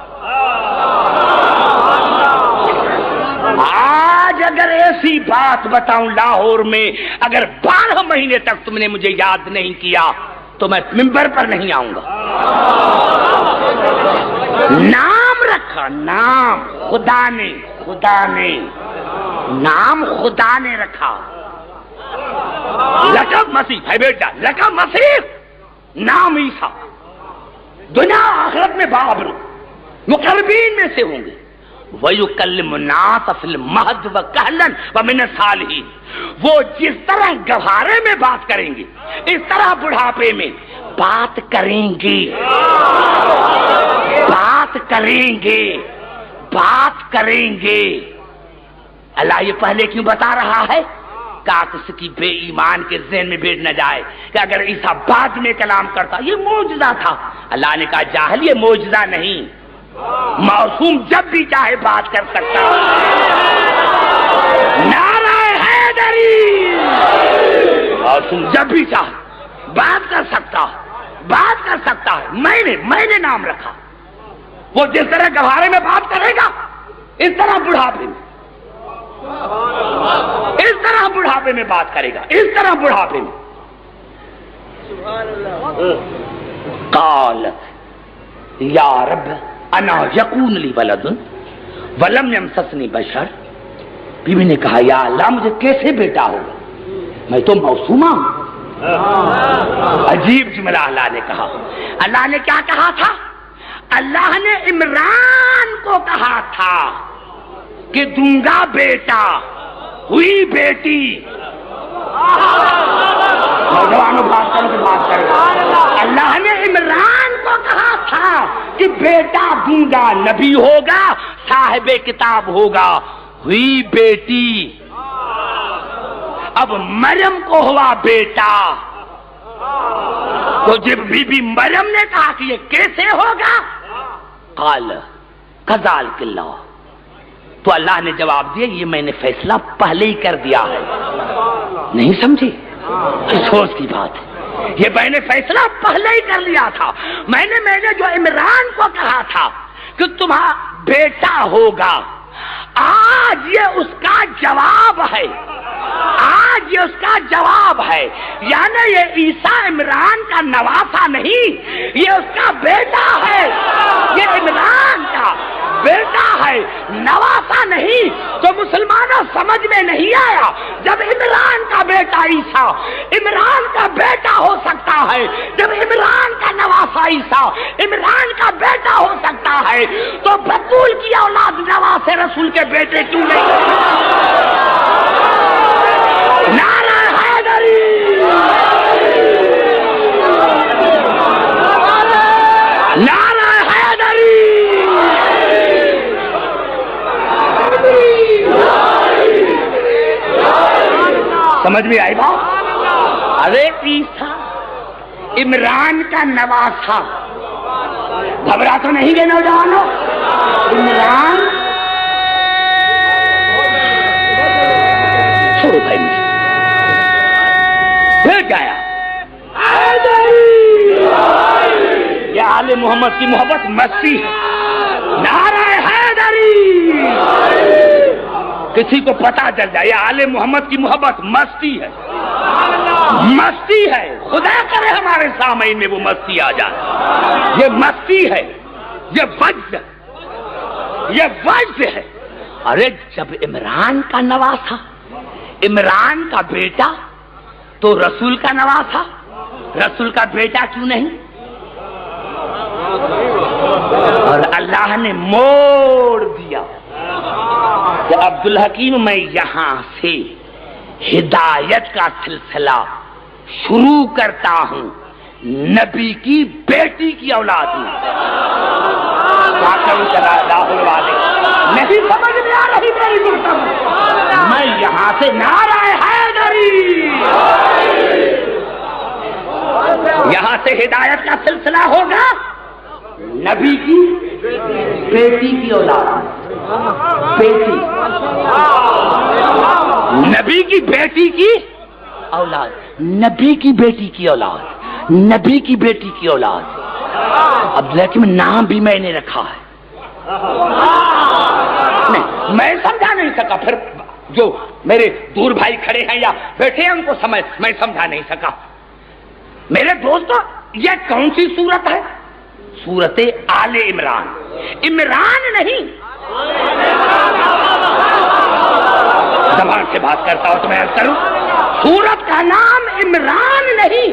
آج اگر ایسی بات بتاؤں لاہور میں، اگر بارہ مہینے تک تم نے مجھے یاد نہیں کیا تو میں ممبر پر نہیں آؤں گا۔ نام رکھا، نام خدا نے، خدا نے نام خدا نے رکھا۔ لقب مسیح ہے بیٹا، لقب مسیح، نام عیسیٰ، دنیا آخرت میں بابرو، مقربین میں سے ہوں گے۔ وَيُكَلِّمُ النَّاسَ فِي الْمَهْدِ وَكَهْلًا وَمِنَ الصَّالِحِينَ، وہ جس طرح گہوارے میں بات کریں گے اس طرح بڑھاپے میں بات کریں گے، بات کریں گے، بات کریں گے۔ اللہ یہ پہلے کیوں بتا رہا ہے؟ کاکس کی بے ایمان کے ذہن میں بیٹھ نہ جائے کہ اگر عیسیٰ بعد میں کلام کرتا، یہ معجزہ تھا۔ اللہ نے کہا جاہل، یہ معجزہ نہیں، معصوم جب بھی چاہے بات کر سکتا۔ نعرہ حیدری، معصوم جب بھی چاہے بات کر سکتا، بات کر سکتا ہے۔ میں نے میں نے نام رکھا، وہ جس طرح گوارے میں بات کرے گا اس طرح بڑھاپے میں اس طرح بڑھاپے میں بات کرے گا اس طرح بڑھاپے میں. قالت یا رب انا یکون لی ولد ولم یمسسنی بشر. بیوی نے کہا یا اللہ مجھے کیسے بیٹا ہوگا، میں تو موسومہ ہوں. عجیب جملہ اللہ نے کہا. اللہ نے کیا کہا تھا؟ اللہ نے عمران کو کہا تھا کہ دوں گا بیٹا، ہوئی بیٹی. نوجوانوں بات کرو کہ بات کرو. اللہ نے عمران کو کہا تھا کہ بیٹا دوں گا، نبی ہوگا، صاحب کتاب ہوگا، ہوئی بیٹی. اب مریم کو ہوا بیٹا، تو جب بی بی مریم نے کہا کہ یہ کیسے ہوگا، قال کذالک اللہ، تو اللہ نے جواب دیا یہ میں نے فیصلہ پہلے ہی کر دیا ہے. نہیں سمجھے؟ افسوس کی بات ہے، یہ میں نے فیصلہ پہلے ہی کر لیا تھا. میں نے میں نے جو عمران کو کہا تھا کہ تمہارا بیٹا ہوگا، آج یہ اس کا جواب ہے. آج یہ اس کا جواب ہے. یعنی یہ عیسیٰ عمران کا نواسا نہیں، یہ اس کا بیٹا ہے. یہ عمران کا بیٹا ہے، نواسا نہیں. تو مسلمانوں سمجھ میں نہیں آیا جب عمران کا بیٹا عیسیٰ عمران کا بیٹا ہو سکتا ہے، جب عمران کا نواسا عیسیٰ عمران کا بیٹا ہو سکتا ہے، تو بطول کی اولاد نواسے رسول کے بیٹے کیوں نہیں؟ نعرہ حیدری، نعرہ حیدری. سمجھ میں آئی بات؟ ارے عیسیٰ عمران کا نواسا، گھبرا تو نہیں گئے نوجوانوں؟ عمران چھوڑو بھائی مجھے پھر کیا آیا؟ یہ آل محمد کی محبت مستی ہے. نعرہ حیدری. کسی کو پتا چل جائے یہ آل محمد کی محبت مستی ہے، مستی ہے. خدا کرے ہمارے سامعین میں وہ مستی آ جائے. یہ مستی ہے، یہ وجد، یہ وجد ہے. ارے جب عمران کا نواسا، عمران کا بیٹا، تو رسول کا نواسا، رسول کا بیٹا کیوں نہیں؟ اور اللہ نے موڑ دیا کہ عبدالحکیم میں یہاں سے ہدایت کا سلسلہ شروع کرتا ہوں نبی کی بیٹی کی اولاد میں. نہیں سمجھ میں آ رہی میری گفتگو؟ میں یہاں سے نعرہ حیدری، یہاں سے ہدایت کا سلسلہ ہوگا نبی کی بیٹی کی اولاد. بیٹی، نبی کی بیٹی کی اولاد، نبی کی بیٹی کی اولاد، نبی کی بیٹی کی اولاد. اب لیکن نام بھی میں نے رکھا ہے. نہیں میں سمجھا نہیں سکا. پھر جو میرے دور بھائی کھڑے ہیں یا بیٹھے ہیں ان کو سمجھ میں سمجھا نہیں سکا. میرے دوستو یہ کون سی صورت ہے؟ صورت آل عمران. عمران نہیں، زبان سے بات کرتا ہوں تو میں عرض کروں سورت کا نام عمران نہیں،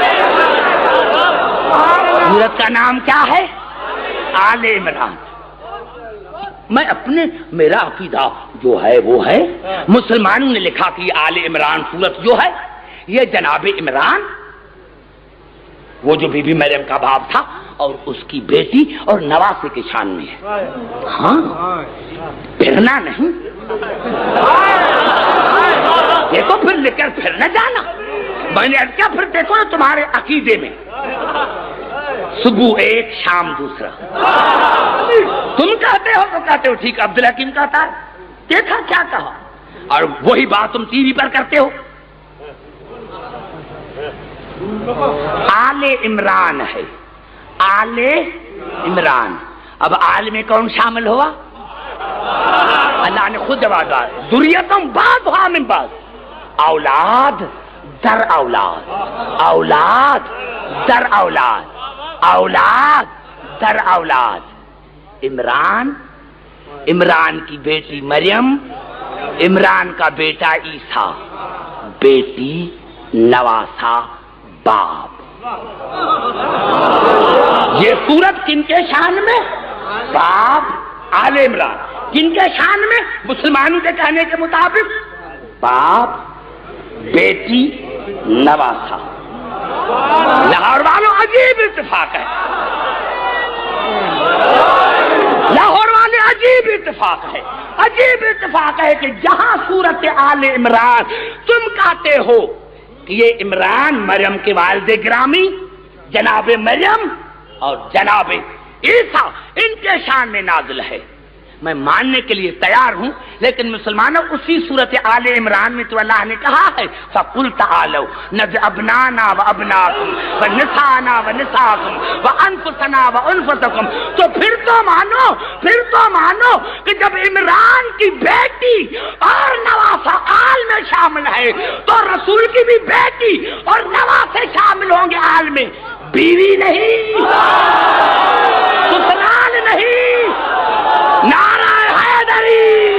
سورت کا نام کیا ہے؟ آل عمران. میں اپنے میرا عقیدہ جو ہے وہ ہے، مسلمانوں نے لکھا کہ آل عمران سورت جو ہے یہ جناب عمران وہ جو بی بی مریم کا باپ تھا اور اس کی بیٹی اور نواسے کے شان میں ہے. ہاں پھرنا نہیں، دیکھو پھر لے کر پھر نہ جانا. میں نے کیا پھر دیکھو نا تمہارے عقیدے میں صبح ایک شام دوسرا. تم کہتے ہو تو کہتے ہو ٹھیک. عبدالحکیم کہتا ہے دیکھا کیا کہا، اور وہی بات تم ٹی وی پر کرتے ہو. آل عمران ہے، آل عمران. اب آل میں کون شامل ہوا؟ اللہ نے خود جواب دیا ذریتم بعضھا من بعض، اولاد در اولاد، اولاد در اولاد، اولاد در اولاد۔ عمران، عمران کی بیٹی مریم، عمران کا بیٹا عیسیٰ، بیٹی نواسا باپ۔ یہ سورت کن کے شان میں؟ باپ آل عمران۔ کن کے شان میں؟ مسلمانوں کے کہنے کے مطابق باپ بیٹی نواسا۔ لاہور والوں عجیب اتفاق ہے، لاہور والے عجیب اتفاق ہے، عجیب اتفاق ہے کہ جہاں سورت آل عمران تم کہتے ہو کہ یہ عمران مریم کے والد گرامی جناب مریم اور جناب عیسیٰ ان کے شان میں نازل ہے، میں ماننے کے لیے تیار ہوں، لیکن مسلمانوں اسی صورت آل عمران میں تو اللہ نے کہا ہے فَقُلْ تَعَالَوْا نَدْعُ أَبْنَاءَنَا وَأَبْنَاءَكُمْ وَنِسَاءَنَا وَنِسَاءَكُمْ وَأَنفُسَنَا وَأَنفُسَكُمْ۔ تو پھر تو مانو، پھر تو مانو کہ جب عمران کی بیٹی اور نواسا آل میں شامل ہے تو رسول کی بھی بیٹی اور نواسے شامل ہوں گے آل میں، بیوی نہیں، سسرال نہیں۔ نعرہ حیدری،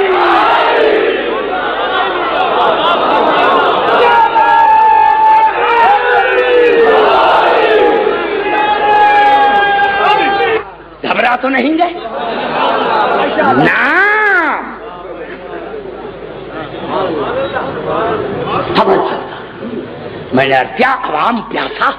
گھبرا تو نہیں گئے نا؟ میں نے کیا عوام پیاسا،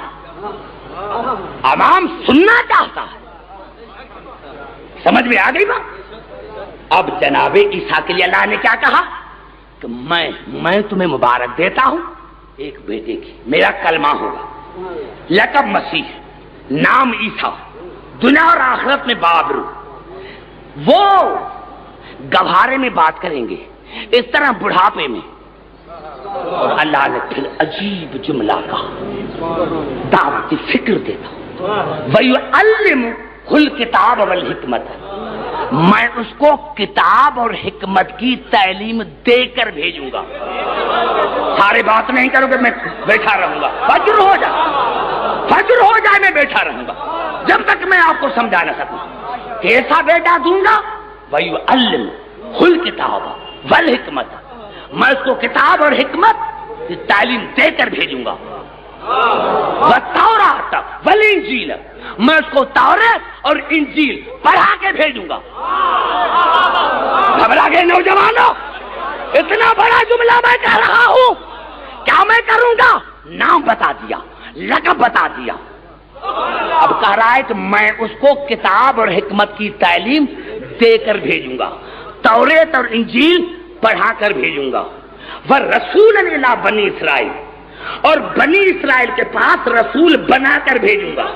عوام سننا چاہتا ہے، سمجھ میں آ گئی بات؟ اب جناب عیسیٰ کے لیے اللہ نے کیا کہا کہ میں میں تمہیں مبارک دیتا ہوں ایک بیٹے کی، میرا کلمہ ہوگا، لقب مسیح، نام عیسیٰ، دنیا اور آخرت میں بابرو۔ وہ گوھارے میں بات کریں گے اس طرح بڑھاپے میں۔ اور اللہ نے پھر عجیب جملہ کہا، دعوت کی فکر دیتا ہوں، وَيُعَلِّمُهُ الْكِتَابَ وَالْحِکْمَةَ، میں اس کو کتاب اور حکمت کی تعلیم دے کر بھیجوں گا۔ سارے بات نہیں کرو گے، میں بیٹھا رہوں گا، فجر ہو جائے فجر ہو جائے میں بیٹھا رہوں گا جب تک میں آپ کو سمجھا نہ سکوں۔ کیسا بیٹا دوں گا؟ وَيُعَلِّمُهُ الْكِتَابَ وَالْحِکْمَةَ، میں اس کو کتاب اور حکمت کی تعلیم دے کر بھیجوں گا۔ وَالتَّوْرَاةَ وَالْإِنجِيلَ، میں اس کو تورات اور انجیل پڑھا کے بھیجوں گا۔ گھبرا گئے نوجوانوں؟ اتنا بڑا جملہ میں کہہ رہا ہوں، کیا میں کروں گا؟ نام بتا دیا، لقب بتا دیا، اب کہہ رہا ہے کہ میں اس کو کتاب اور حکمت کی تعلیم دے کر بھیجوں گا، تورات اور انجیل پڑھا کر بھیجوں گا۔ وَرَسُولًا إِلَىٰ بَنِي إِسرائیل، اور بنی اسرائیل کے پاس رسول بنا کر بھیجوں گا۔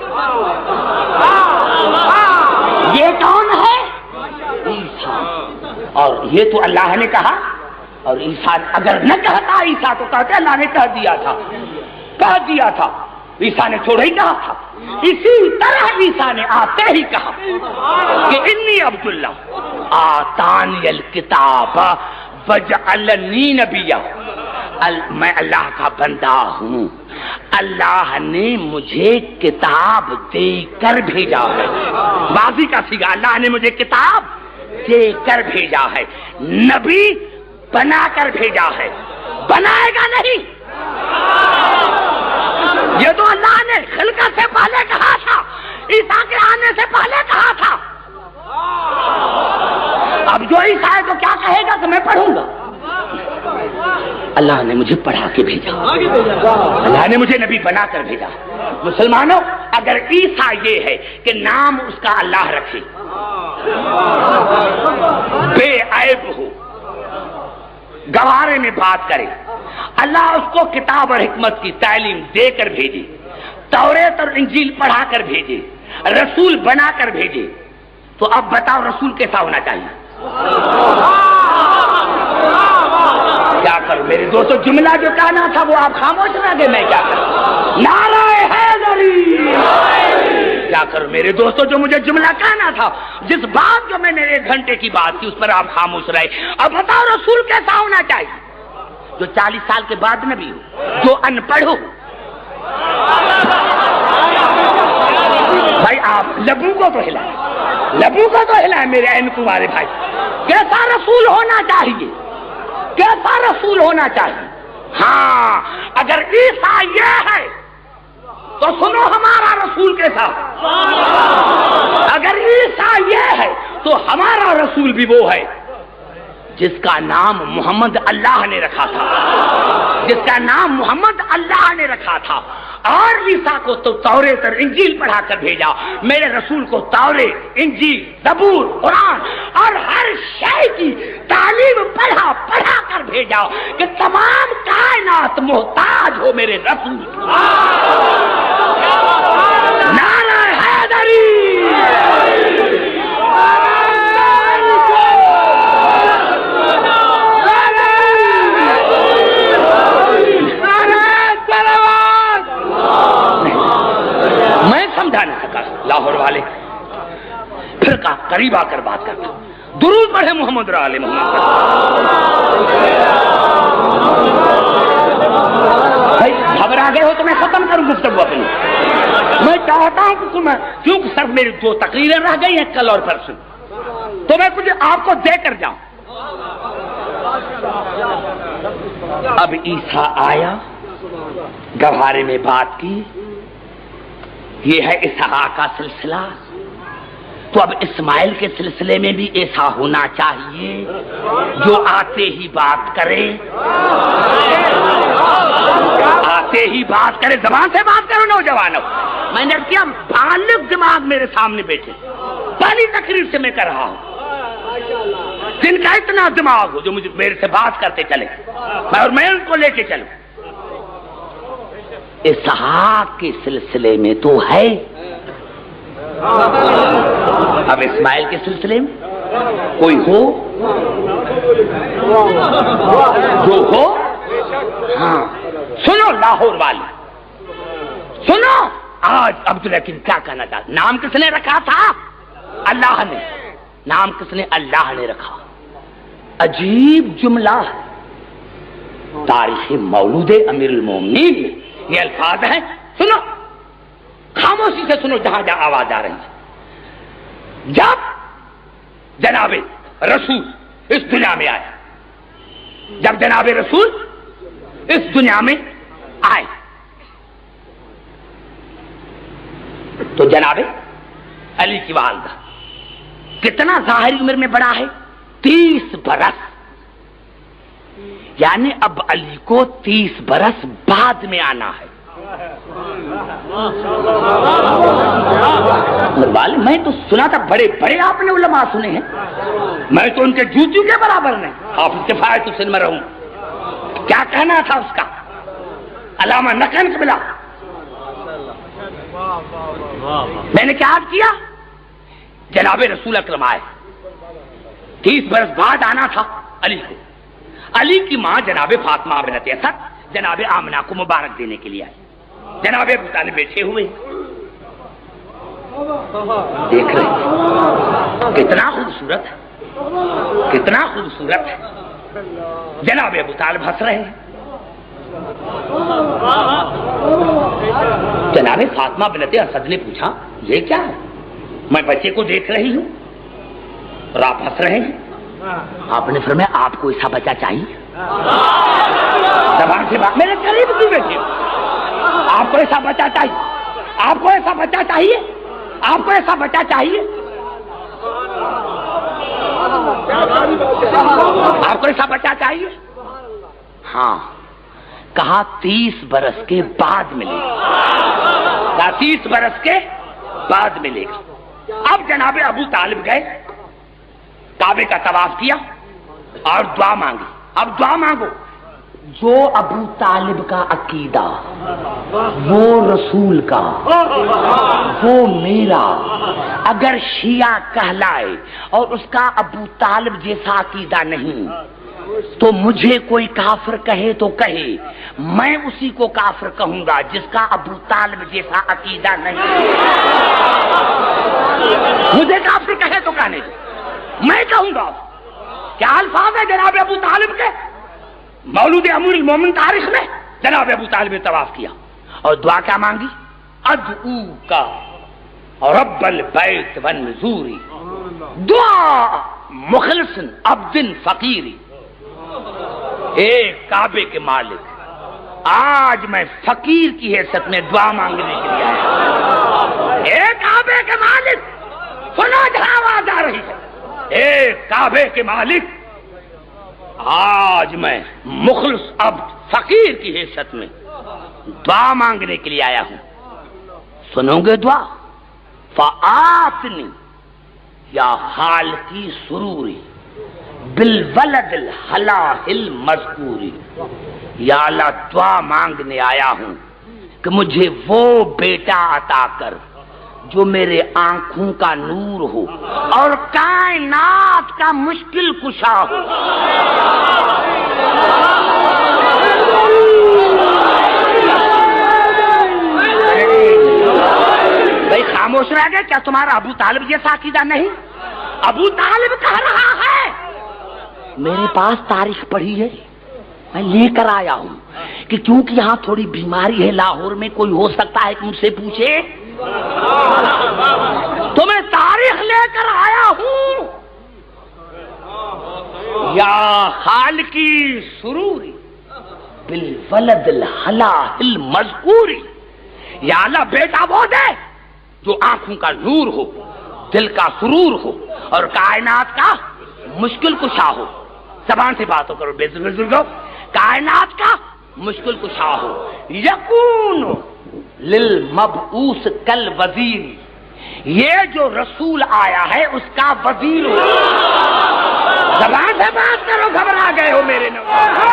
یہ کون ہے؟ عیسیٰ۔ اور یہ تو اللہ نے کہا، اور عیسیٰ اگر نہ کہتا عیسیٰ تو کہتے اللہ نے کہہ دیا تھا، کہہ دیا تھا، عیسیٰ نے تھوڑا ہی کہا تھا۔ اسی طرح عیسیٰ نے آتے ہی کہا کہ انی عبداللہ آتانی الکتاب وجعلنی نبیہ، میں اللہ کا بندہ ہوں، اللہ نے مجھے کتاب دے کر بھیجا ہے۔ واضح کا سیگا، اللہ نے مجھے کتاب دے کر بھیجا ہے، نبی بنا کر بھیجا ہے، بنائے گا نہیں۔ یہ تو اللہ نے خلقت سے پہلے کہا تھا، عیسیٰ کے آنے سے پہلے کہا تھا۔ اب جو عیسیٰ ہے تو کیا کہے گا کہ میں پڑھوں گا؟ اللہ نے مجھے پڑھا کے بھیجا، اللہ نے مجھے نبی بنا کر بھیجا۔ مسلمانوں، اگر عیسیٰ یہ ہے کہ نام اس کا اللہ رکھے، بے عیب ہو، گوارے میں بات کرے، اللہ اس کو کتاب اور حکمت کی تعلیم دے کر بھیجے، تورات اور انجیل پڑھا کر بھیجے، رسول بنا کر بھیجے، تو اب بتاؤ رسول کیسا ہونا چاہیے؟ کیا کروں میرے دوستو، جملہ جو کہنا تھا وہ آپ خاموش رہ گئے، میں کیا کروں؟ نعرہ حیدری، کیا کروں میرے دوستوں، جو مجھے جملہ کہنا تھا، جس بات جو میں نے ایک گھنٹے کی بات کی اس پر آپ خاموش رہے. اب بتاؤ رسول کیسا ہونا چاہیے؟ جو چالیس سال کے بعد نبی ہو، جو ان پڑھ ہو. بھائی آپ لبو کو تو ہلائیں، لبو کو تو ہلائیں میرے اینکو والے بھائی. کیسا رسول ہونا چاہیے؟ کیسا رسول ہونا چاہیے؟ ہاں اگر عیسیٰ یہ ہے تو سنو ہمارا رسول کیسا. اگر عیسیٰ یہ ہے تو ہمارا رسول بھی وہ ہے جس کا نام محمد اللہ نے رکھا تھا، جس کا نام محمد اللہ نے رکھا تھا. اور عیسیٰ کو تو توریت اور انجیل پڑھا کر بھیجا، میرے رسول کو توریت، انجیل، زبور، قرآن اور ہر شے کی تعلیم پڑھا پڑھا کر بھیجا کہ تمام کائنات محتاج ہو میرے رسول. نعرہ حیدری. میں سمجھا نہیں سکا لاہور والے، پھر کہا قریب آ کر بات کرتا. درود پڑھے محمد اور آل محمد. بھائی گھبرا گئے ہو تو میں ختم کروں گفتگو اپنی. میں چاہتا ہوں کہ تم کیونکہ صرف میری دو تقریریں رہ گئی ہیں کل اور پرسوں، تو میں کچھ آپ کو دے کر جاؤں. اب عیسیٰ آیا، گہوارے میں بات کی، یہ ہے اسحاق کا سلسلہ. تو اب اسماعیل کے سلسلے میں بھی ایسا ہونا چاہیے جو آتے ہی بات کرے، آتے ہی بات کرے. زبان سے بات کرو نوجوانوں. میں نے کیا بالغ دماغ میرے سامنے بیٹھے، پہلی تقریر سے میں کر رہا ہوں، جن کا اتنا دماغ ہو جو مجھے میرے سے بات کرتے چلے اور میں ان کو لے کے چلوں. اسحاق کے سلسلے میں تو ہے، اب اسماعیل کے سلسلے میں کوئی ہو جو ہو. ہاں سنو لاہور والے، سنو. آج عبد الحکیم کیا کہنا چاہتا؟ نام کس نے رکھا تھا؟ اللہ نے. نام کس نے؟ اللہ نے رکھا. عجیب جملہ ہے. تاریخ مولود امیر المومنین میں یہ الفاظ ہیں. سنو خاموشی سے سنو جہاں جہاں آواز آ رہی ہے. جب جناب رسول اس دنیا میں آئے، جب جناب رسول اس دنیا میں آئے تو جناب علی کی والدہ کتنا ظاہری عمر میں بڑا ہے؟ تیس برس. یعنی اب علی کو تیس برس بعد میں آنا ہے. میں تو سنا تھا بڑے بڑے آپ نے علماء سنے ہیں، میں تو ان کے جوتیوں کے برابر نہیں. حافظ کفایت حسین میں رہوں. کیا کہنا تھا اس کا؟ علامہ نقل قبلہ. میں نے کیا عرض کیا؟ جناب رسول اکرم آئے، تیس برس بعد آنا تھا علی کو. علی کی ماں جناب فاطمہ بنت اسد جناب آمنہ کو مبارک دینے کے لیے آئی. جناب ابو طالب بیٹھے ہوئے دیکھ رہے ہیں کتنا خوبصورت ہے، کتنا خوبصورت ہے. جناب ابو طالب ہنس رہے ہیں. جناب فاطمہ بنت اسد نے پوچھا یہ کیا ہے؟ میں بچے کو دیکھ رہی ہوں اور آپ ہنس رہے ہیں. آپ نے فرمایا آپ کو ایسا بچہ چاہیے؟ زبان سے بات. میرے قریب کیوں بیٹھے؟ آپ کو ایسا بچہ چاہیے؟ آپ کو ایسا بچہ چاہیے؟ آپ کو ایسا بچہ چاہیے؟ آپ کو ایسا بچہ چاہیے؟ ہاں. کہا تیس برس کے بعد ملے گا. کہا تیس برس کے بعد ملے گا. اب جناب ابو طالب گئے، کعبے کا طواف کیا اور دعا مانگی. اب دعا مانگو. جو ابو طالب کا عقیدہ، وہ رسول کا، وہ میرا، اگر شیعہ کہلائے اور اس کا ابو طالب جیسا عقیدہ نہیں تو مجھے کوئی کافر کہے تو کہے، میں اسی کو کافر کہوں گا جس کا ابو طالب جیسا عقیدہ نہیں۔ مجھے کافر کہے تو کہنے دے، میں کہوں گا۔ کیا الفاظ ہے جناب ابو طالب کے؟ مولود امیر المومن تاریخ میں جناب ابو طالب نے طواف کیا اور دعا کیا مانگی؟ ادعو کا رب البیت والنزوری، دعا مخلص عبد فقیری، اے کعبے کے مالک، آج میں فقیر کی حیثیت میں دعا مانگنے کے لیے آیا۔ اے کعبے کے مالک، سنو جہاں آواز آ رہی ہے، اے کعبے کے مالک، آج میں مخلص عبد فقیر کی حیثیت میں دعا مانگنے کے لیے آیا ہوں، سنو گے دعا؟ فآتنی یا حال کی سروری بالولد الحلاہ المذکوری، یا اللہ دعا مانگنے آیا ہوں کہ مجھے وہ بیٹا عطا کر جو میرے آنکھوں کا نور ہو اور کائنات کا مشکل کشا ہو۔ بھائی خاموش رہ گئے کیا؟ تمہارا ابو طالب جیسا عقیدہ نہیں؟ ابو طالب کہہ رہا ہے، میرے پاس تاریخ پڑھی ہے، میں لے کر آیا ہوں کہ کیونکہ یہاں تھوڑی بیماری ہے لاہور میں، کوئی ہو سکتا ہے کہ مجھ سے پوچھے، تو میں تاریخ لے کر آیا ہوں۔ یا خالقی سروری بالولد الحلاہ المذکوری، یا اللہ بیٹا وہ دے جو آنکھوں کا نور ہو، دل کا سرور ہو اور کائنات کا مشکل کشا ہو۔ زبان سے باتوں کرو بے بزرگو، کائنات کا مشکل کشا ہو۔ یکون للمبعوث کل وزیر، یہ جو رسول آیا ہے اس کا وزیر ہو۔ زبان سے بات کرو، گھبرا گئے ہو میرے نواب۔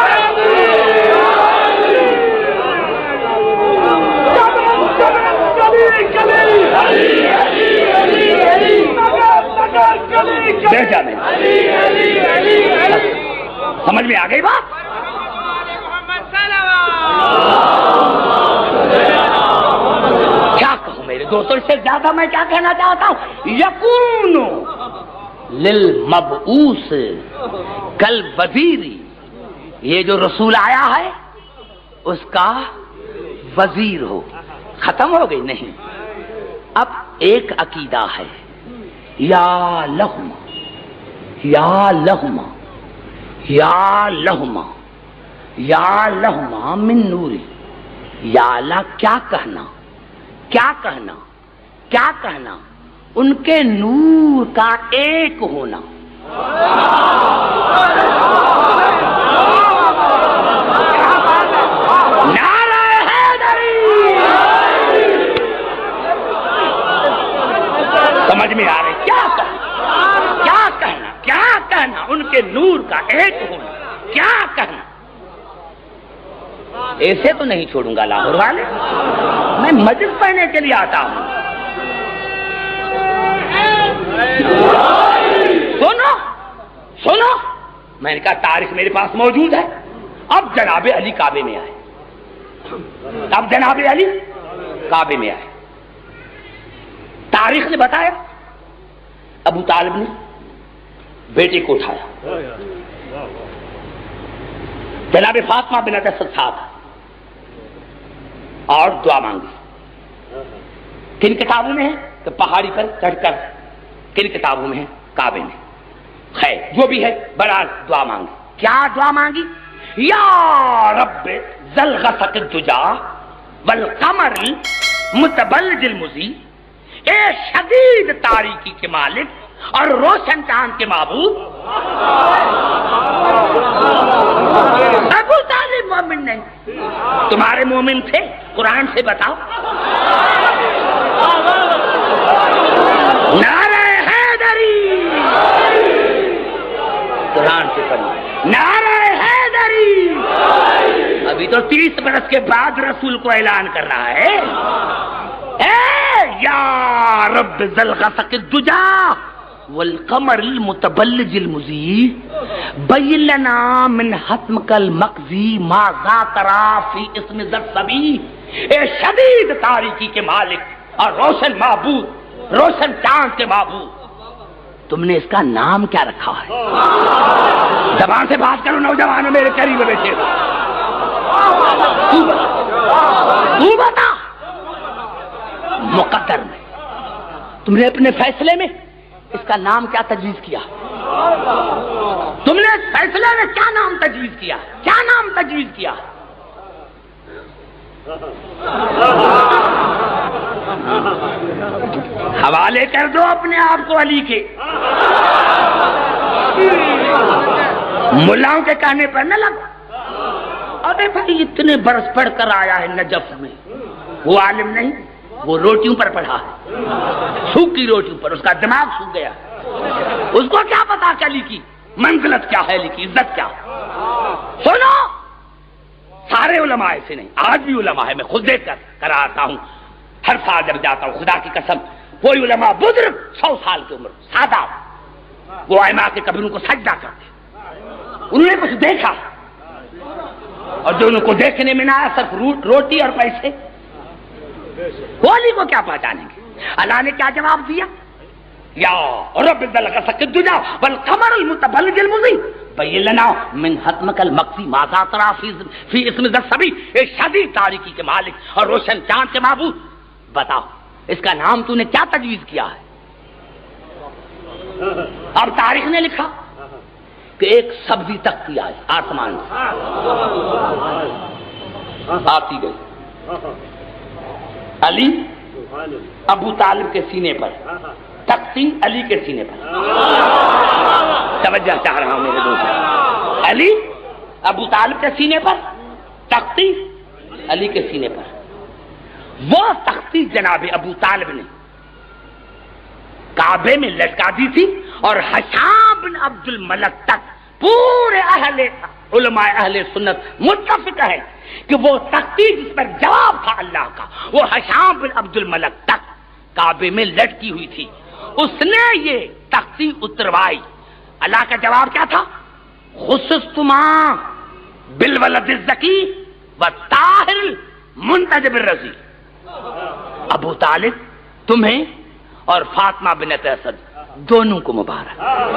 سمجھ میں آ گئی بات؟ کیا کہوں میرے دوستوں، اس سے زیادہ میں کیا کہنا چاہتا ہوں؟ یکون للمبعوث کل وزیری، یہ جو رسول آیا ہے اس کا وزیر ہو۔ ختم ہو گئی؟ نہیں، اب ایک عقیدہ ہے، یا لہما یا لہما یا لہما یا لہما من نوری، یا اللہ کیا کہنا کیا کہنا کیا کہنا ان کے نور کا ایک ہونا۔ سمجھ میں آ رہے کیا کہنا کیا کہنا کیا کہنا ان کے نور کا ایک ہونا، کیا کہنا؟ ایسے تو نہیں چھوڑوں گا لاہور والے، میں مجلس پڑھنے کے لیے آتا ہوں۔ سنو سنو، میں نے کہا تاریخ میرے پاس موجود ہے۔ اب جناب علی کعبے میں آئے، اب جناب علی کعبے میں آئے، تاریخ نے بتایا ابو طالب نے بیٹے کو اٹھایا، جناب فاطمہ بنت اسد صاحب اور دعا مانگی۔ کن کتابوں میں ہے کہ پہاڑی پر چڑھ کر، کن کتابوں میں ہے کعبے میں، خیر جو بھی ہے بڑا دعا مانگی۔ کیا دعا مانگی؟ یا رب ذل غسق الدجا والقمر متبلج المضی، اے شدید تاریکی کے مالک اور روشن چاند کے معبود۔ ابو طالب مومن نہیں، تمہارے مومن تھے؟ قرآن سے بتاؤ۔ نعرہ حیدری، قرآن سے پڑھو نعرہ حیدری۔ ابھی تو تیس برس کے بعد رسول کو اعلان کر رہا ہے، اے یا رب ذل غسق الدجا والقمر المتبلج المضيء بين لنا من حتمك المقضي ماذا ترى في اسم ذا الصبي. اے شدید تاریکی کے مالک اور روشن معبود، روشن چاند کے معبود، تم نے اس کا نام کیا رکھا ہے؟ زبان سے بات کرو نوجوانوں میرے قریب بیٹھے. تو بتا مقدر میں تم نے اپنے فیصلے میں اس کا نام کیا تجویز کیا؟ تم نے اس فیصلے میں کیا نام تجویز کیا؟ کیا نام تجویز کیا؟ حوالے کر دو اپنے آپ کو علی کے. ملاؤں کے کہنے پر نہ لگو. ارے بھائی اتنے برس پڑھ کر آیا ہے نجف میں، وہ عالم نہیں، وہ روٹیوں پر پڑھا ہے، سوکھی روٹیوں پر، اس کا دماغ سوکھ گیا. اس کو کیا پتا کہ علی کی منزلت کیا ہے، علی کی عزت کیا ہے. سنو، سارے علماء ایسے نہیں، آج بھی علماء ہے، میں خود دیکھ کر کرا آتا ہوں ہر سال جب جاتا ہوں. خدا کی قسم کوئی علماء بزرگ سو سال کی عمر سادہ وہ ائمہ کے قبروں کو سجدہ کرتے، انہوں نے کچھ دیکھا اور جو ان کو دیکھنے میں نہ آیا صرف روٹی اور پیسے، وہ علی کو کیا پہچانیں گے؟ اللہ نے کیا جواب دیا؟ یا رب العزت الدنیا والقمر المتبلج المضيء بين لنا من حتمك المقضي ماذا ترى في في اسم ذا الصبي. اے شدید تاریکی کے مالک اور روشن چاند کے معبود، بتاؤ اس کا نام تو نے کیا تجویز کیا ہے؟ اب تاریخ نے لکھا کہ ایک سبزی تختی آئی آسمان سے، آتی گئی علی ابو طالب کے سینے پر، تختی علی کے سینے پر. توجہ چاہ رہا ہوں میرے دوست، علی ابو طالب کے سینے پر، تختی علی کے سینے پر. وہ تختی جناب ابو طالب نے کعبے میں لٹکا دی تھی اور حشام بن عبد الملک تک پورے اہل علماء اہل سنت متفق ہے کہ وہ تختی جس پر جواب تھا اللہ کا، وہ حشام بن عبد الملک تک کعبے میں لٹکی ہوئی تھی. اس نے یہ تختی اتروائی. اللہ کا جواب کیا تھا؟ خصصتما بالولد الزکی والطاہر المنتجب الرضی. ابو طالب تمہیں اور فاطمہ بنت اسد دونوں کو مبارک.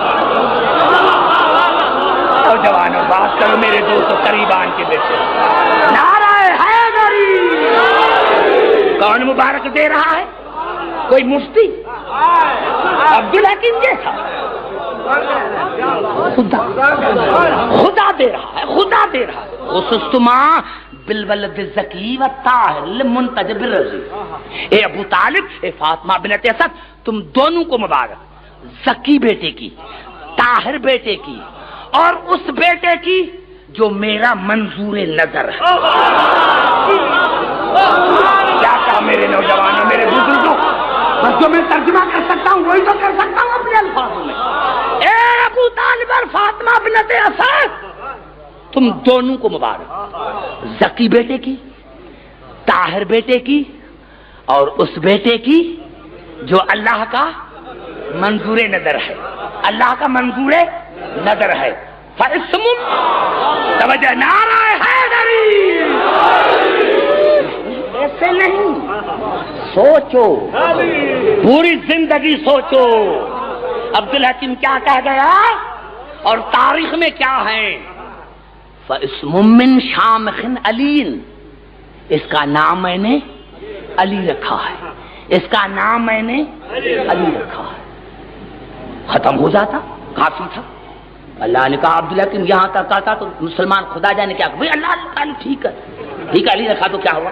نوجوانوں بات کرو میرے دوستو قریبان کے بیٹے. نعرہ حیدری. کون مبارک دے رہا ہے؟ کوئی مفتی؟ عبدالحکیم جیسا؟ خدا خدا دے رہا ہے، خدا دے رہا ہے. خصوصا بالولد الزکی والطاہر المنتجب الرضی. اے ابو طالب، اے فاطمہ بنت اسد، تم دونوں کو مبارک، زکی بیٹے کی، طاہر بیٹے کی، اور اس بیٹے کی جو میرا منظور نظر ہے. کیا کہا میرے نوجوانوں، میرے بزرگوں؟ بس جو میں ترجمہ کر سکتا ہوں وہی تو کر سکتا ہوں اپنے الفاظوں میں. اے ابو طالب اور فاطمہ بنت اسد، تم دونوں کو مبارک، زکی بیٹے کی، طاہر بیٹے کی، اور اس بیٹے کی جو اللہ کا منظور نظر ہے، اللہ کا منظور نظر ہے. فاسم توجہ، نعرہ حیدری. ایسے نہیں، سوچو، پوری زندگی سوچو عبدالحکیم کیا کہہ گیا اور تاریخ میں کیا ہے. فاسم من شامخ علی، اس کا نام میں نے علی رکھا ہے، اس کا نام میں نے علی رکھا ہے. ختم ہو جاتا، کافی تھا. اللہ نے کہا عبدالحکیم یہاں تک کہا تھا تو مسلمان خدا جانے کیا. بھائی اللہ تعالی ٹھیک ہے، ٹھیک ہے علی رکھا تو کیا ہوا؟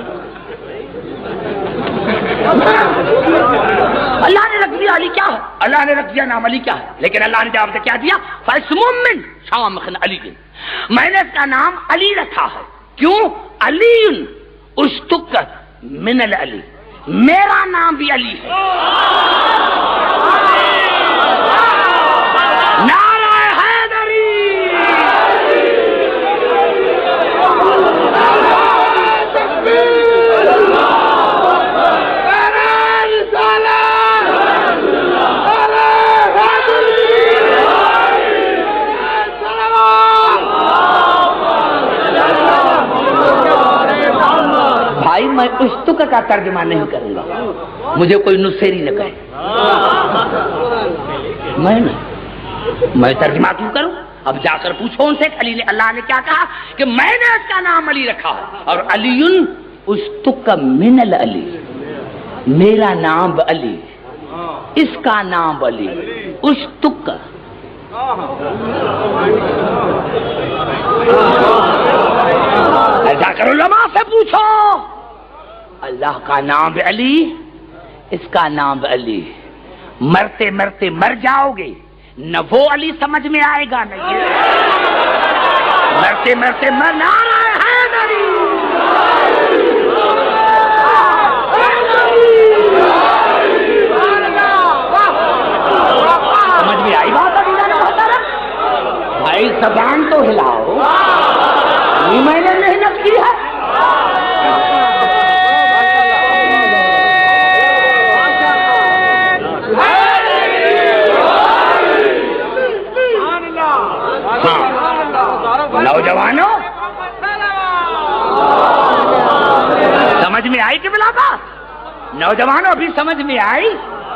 اللہ نے رکھ دیا علی کیا ہے، اللہ نے رکھ دیا نام علی کیا ہے. لیکن اللہ نے جواب سے کیا دیا؟ فاسم من شامخ علی، میں نے اس کا نام علی رکھا ہے. کیوں؟ علی اشتق من العلی، میرا نام بھی علی ہے. نعرہ حیدری. تک کا ترجمہ نہیں کروں گا، مجھے کوئی نصیری نہ کہے، میں نہیں، میں ترجمہ کیوں کروں؟ اب جا کر پوچھو ان سے کہ علی نے اللہ نے کیا کہا کہ میں نے اس کا نام علی رکھا ہے، اور علی استک من العلی، میرا نام علی، اس کا نام علی، استک۔ جا کر علماء سے پوچھو، اللہ کا نام علی، اس کا نام علی، مرتے مرتے مر جاؤ گے، نہ وہ علی سمجھ میں آئے گا نہ یہ، مرتے مرتے مر، نعرہ حیدری، سمجھ میں آئی بات؟ بھائی زبان تو ہلاؤ، یہ میں نے محنت کی ہے۔ نوجوانوں سمجھ میں آئی کہ بلا بات؟ نوجوانوں ابھی سمجھ میں آئی؟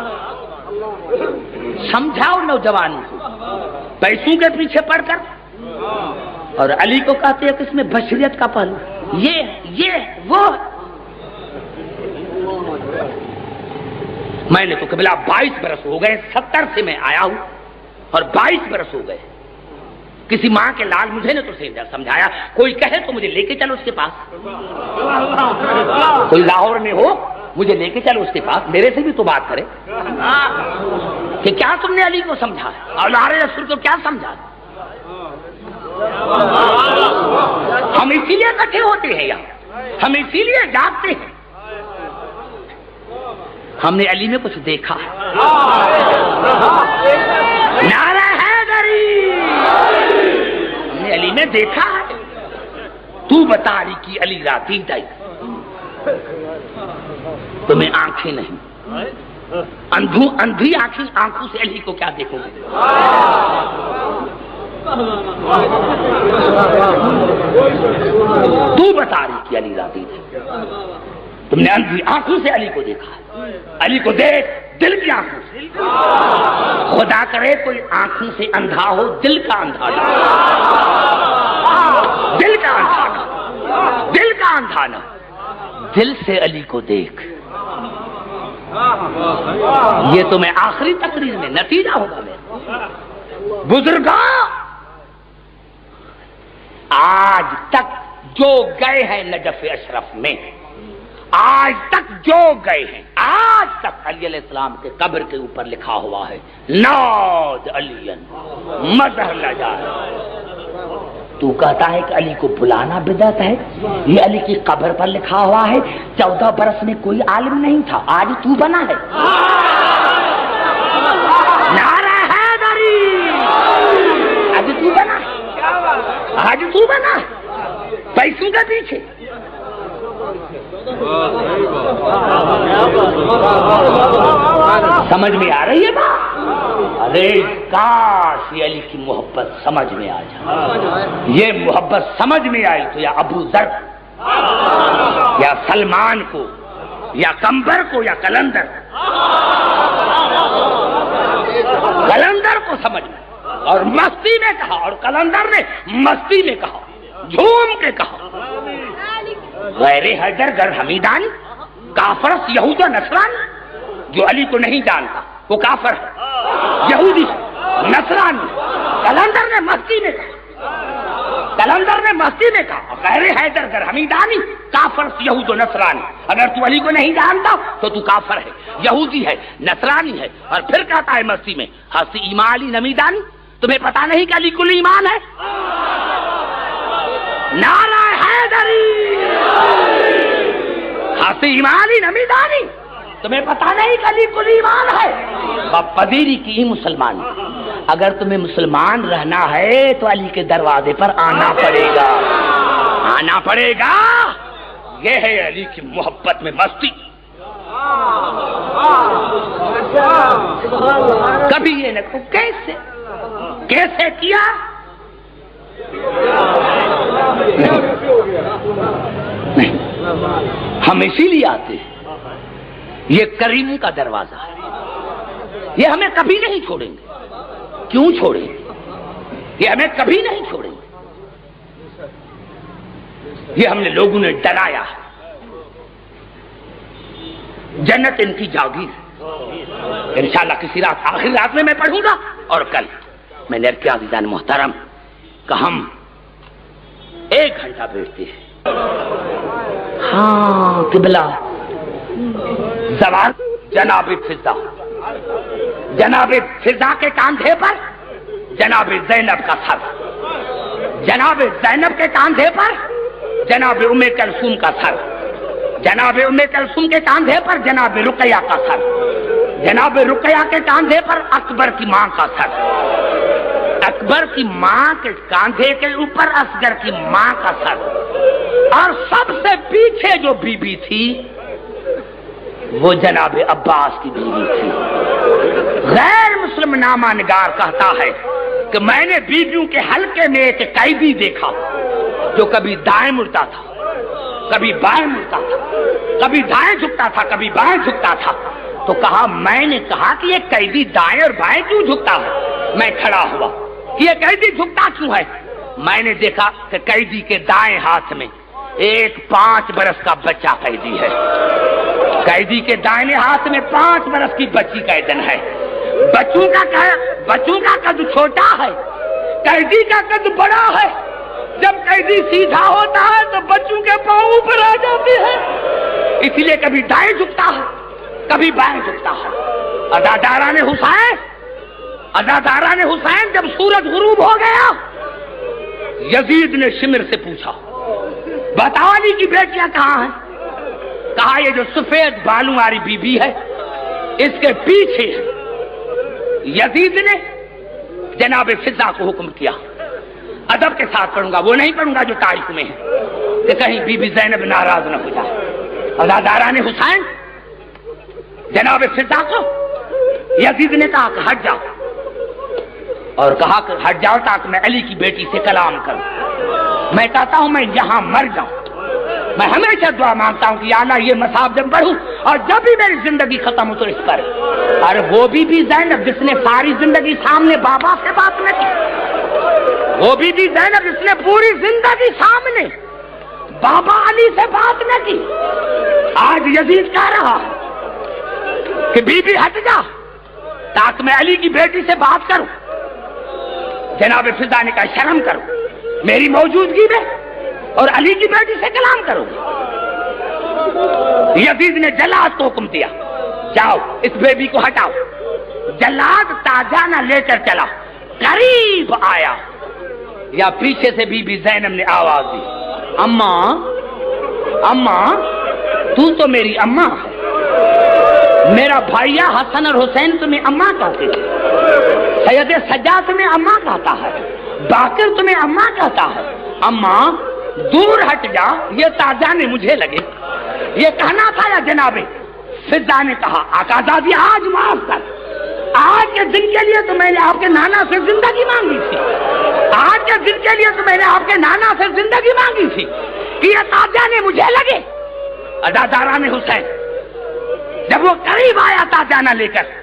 سمجھاؤ نوجوانوں کو، پیسوں کے پیچھے پڑ کر، اور علی کو کہتے ہیں کہ اس میں بشریت کا پہلو، یہ یہ وہ۔ میں نے تو قبلہ بائیس برس ہو گئے، ستر سے میں آیا ہوں، اور بائیس برس ہو گئے، کسی ماں کے لال مجھے نے تو سمجھایا، کوئی کہے تو مجھے لے کے چلو اس کے پاس، کوئی لاہور میں ہو مجھے لے کے چلو اس کے پاس، میرے سے بھی تو بات کرے کہ کیا تم نے علی کو سمجھا اور لارے رسول کو کیا سمجھا۔ ہم اسی لیے اکٹھے ہوتے ہیں یہاں، ہم اسی لیے جاگتے ہیں، ہم نے علی میں کچھ دیکھا ہے۔ نعرہ حیدری، ہم نے علی میں دیکھا ہے۔ تو بتا رہی کی علی راتی دائی، تمہیں آنکھیں نہیں، اندھو اندھی آنکھیں، آنکھوں سے علی کو کیا دیکھو گے؟ تو بتا رہی کہ علی راضی تھے، تم نے اندھی آنکھوں سے علی کو دیکھا، علی کو دیکھ دل کی آنکھوں سے، خدا کرے کوئی آنکھوں سے اندھا ہو، دل کا اندھا نہ، دل کا اندھا نہ، دل کا اندھا نہ، دل سے علی کو دیکھ۔ یہ تو میں آخری تقریر میں نتیجہ ہوگا میرا۔ بزرگاں آج تک جو گئے ہیں نجف اشرف میں، آج تک جو گئے ہیں، آج تک علی علیہ السلام کے قبر کے اوپر لکھا ہوا ہے ناد علی مظہر لجا۔ تو کہتا ہے کہ علی کو بلانا بدعت ہے، یہ علی کی قبر پر لکھا ہوا ہے، چودہ برس میں کوئی عالم نہیں تھا، آج تو بنا ہے۔ نعرہ حیدری، آج تو بنا، آج تو بنا پیسوں کے پیچھے۔ سمجھ میں آ رہی ہے بات؟ ارے کاش یہ علی کی محبت سمجھ میں آ جائے، یہ محبت سمجھ میں آئی تو یا ابو ذر یا سلمان کو یا کمبر کو یا کلندر کلندر کو سمجھ میں، اور مستی میں کہا، اور کلندر نے مستی میں کہا، جھوم کے کہا، غیر حیدر گر حمیدانی کافرس یہود و نصرانی، جو علی کو نہیں جانتا وہ کافر ہے، یہودی نصرانی۔ کلندر نے مستی میں کہا، کلندر نے مستی میں کہا، غیر حیدر گر حمیدانی کافرس یہود و نصرانی، اگر تو علی کو نہیں جانتا تو تو کافر ہے، یہودی ہے، نصرانی ہے۔ اور پھر کہتا ہے مستی میں ہستی ایمان علی نمیدانی، تمہیں پتا نہیں کہ علی کل ایمان ہے؟ نعرہ حیدری، ہستی ایمان علی نمیدانی، تمہیں پتا نہیں کہ علی کل ایمان ہے؟ پذیری کی مسلمان، اگر تمہیں مسلمان رہنا ہے تو علی کے دروازے پر آنا پڑے گا، آنا پڑے گا۔ یہ ہے علی کی محبت میں مستی۔ کبھی یہ نہ کہو کیسے کیسے کیا، نہیں ہم اسی لیے آتے ہیں، یہ کریم کا دروازہ ہے، یہ ہمیں کبھی نہیں چھوڑیں گے۔ کیوں چھوڑیں گے؟ یہ ہمیں کبھی نہیں چھوڑیں گے۔ یہ ہم نے لوگوں نے ڈرایا ہے، جنت ان کی جاگیر ہے۔ انشاءاللہ کسی رات، آخر رات میں میں پڑھوں گا، اور کل میں نے کیا عزیزان محترم کہ ہم ایک گھنٹہ بیٹھتے ہیں۔ ہاں قبلہ زوال جناب فضا، جناب فضا کے کاندھے پر جناب زینب کا سر، جناب زینب کے کاندھے پر جناب ام کلثوم کا سر، جناب ام کلثوم کے کاندھے پر جناب رقیہ کا سر، جناب رقیہ کے کاندھے پر اکبر کی ماں کا سر، اکبر کی ماں کے کاندھے کے اوپر اصغر کی ماں کا سر، اور سب سے پیچھے جو بی بی تھی وہ جناب عباس کی بیوی تھی۔ غیر مسلم نامہ نگار کہتا ہے کہ میں نے بیویوں کے حلقے میں ایک قیدی دیکھا جو کبھی دائیں مڑتا تھا، کبھی بائیں مڑتا تھا، کبھی دائیں جھکتا تھا، کبھی بائیں جھکتا تھا۔ تو کہا، میں نے کہا کہ یہ قیدی دائیں اور بائیں کیوں جھکتا ہے؟ میں کھڑا ہوا کہ یہ قیدی جھکتا کیوں ہے؟ میں نے دیکھا کہ قیدی کے دائیں ہاتھ میں ایک پانچ برس کا بچہ قیدی ہے، قیدی کے دائیں ہاتھ میں پانچ برس کی بچی قیدن ہے۔ بچوں کا بچوں کا قد چھوٹا ہے، قیدی کا قد بڑا ہے۔ جب قیدی سیدھا ہوتا ہے تو بچوں کے پاؤں پر آ جاتے ہیں، اس لیے کبھی دائیں جھکتا ہے، کبھی بائیں جھکتا ہے۔ اداداران حسین اداداران حسین جب سورج غروب ہو گیا، یزید نے شمر سے پوچھا، بتاؤ علی کی بیٹیاں کہاں ہیں؟ کہا، یہ جو سفید بالوں والی بی بی ہے اس کے پیچھے ہے۔ یزید نے جناب فضا کو حکم کیا، ادب کے ساتھ پڑھوں گا، وہ نہیں پڑھوں گا جو تاریخ میں ہے کہ کہیں بی بی زینب ناراض نہ ہو جائے۔ ازاداران حسین جناب فضا کو یزید نے کہا کہ ہٹ جاؤ، اور کہا کہ ہٹ جاؤ تاکہ میں علی کی بیٹی سے کلام کروں۔ میں چاہتا ہوں میں یہاں مر جاؤں۔ میں ہمیشہ دعا مانگتا ہوں کہ یا اللہ یہ مصاب جب بڑھوں اور جب بھی میری زندگی ختم ہو تو اس پر۔ اور وہ بھی بھی زینب جس نے ساری زندگی سامنے بابا سے بات نہ کی، وہ بھی بھی زینب جس نے پوری زندگی سامنے بابا علی سے بات نہ کی، آج یزید کہہ رہا کہ بی بی ہٹ جا تاکہ میں علی کی بیٹی سے بات کروں۔ جناب فضا نے کہا، شرم کرو، میری موجودگی میں اور علی کی بیٹی سے کلام کرو۔ یزید نے جلاد کو حکم دیا، جاؤ اس بیبی کو ہٹاؤ۔ جلاد تاجانہ لے کر چلا، قریب آیا، یا پیچھے سے بی بی زینب نے آواز دی، اماں اماں تو تو میری اماں ہے، میرا بھائیا حسن اور حسین تمہیں اماں کہتے ہیں، سید سجاد تمہیں اماں کہتا ہے، باقر تمہیں اماں کہتا ہے، اماں دور ہٹ جا، یہ تاجانے مجھے لگے۔ یہ کہنا تھا یا جناب فضا نے کہا، آقا زادی آج معاف کر، آج کے دن کے لیے تو میں نے آپ کے نانا سے زندگی مانگی تھی، آج کے دن کے لیے تو میں نے آپ کے نانا سے زندگی مانگی تھی کہ یہ تاجانے مجھے لگے۔ اداداران حسین جب وہ قریب آیا تاجانہ لے کر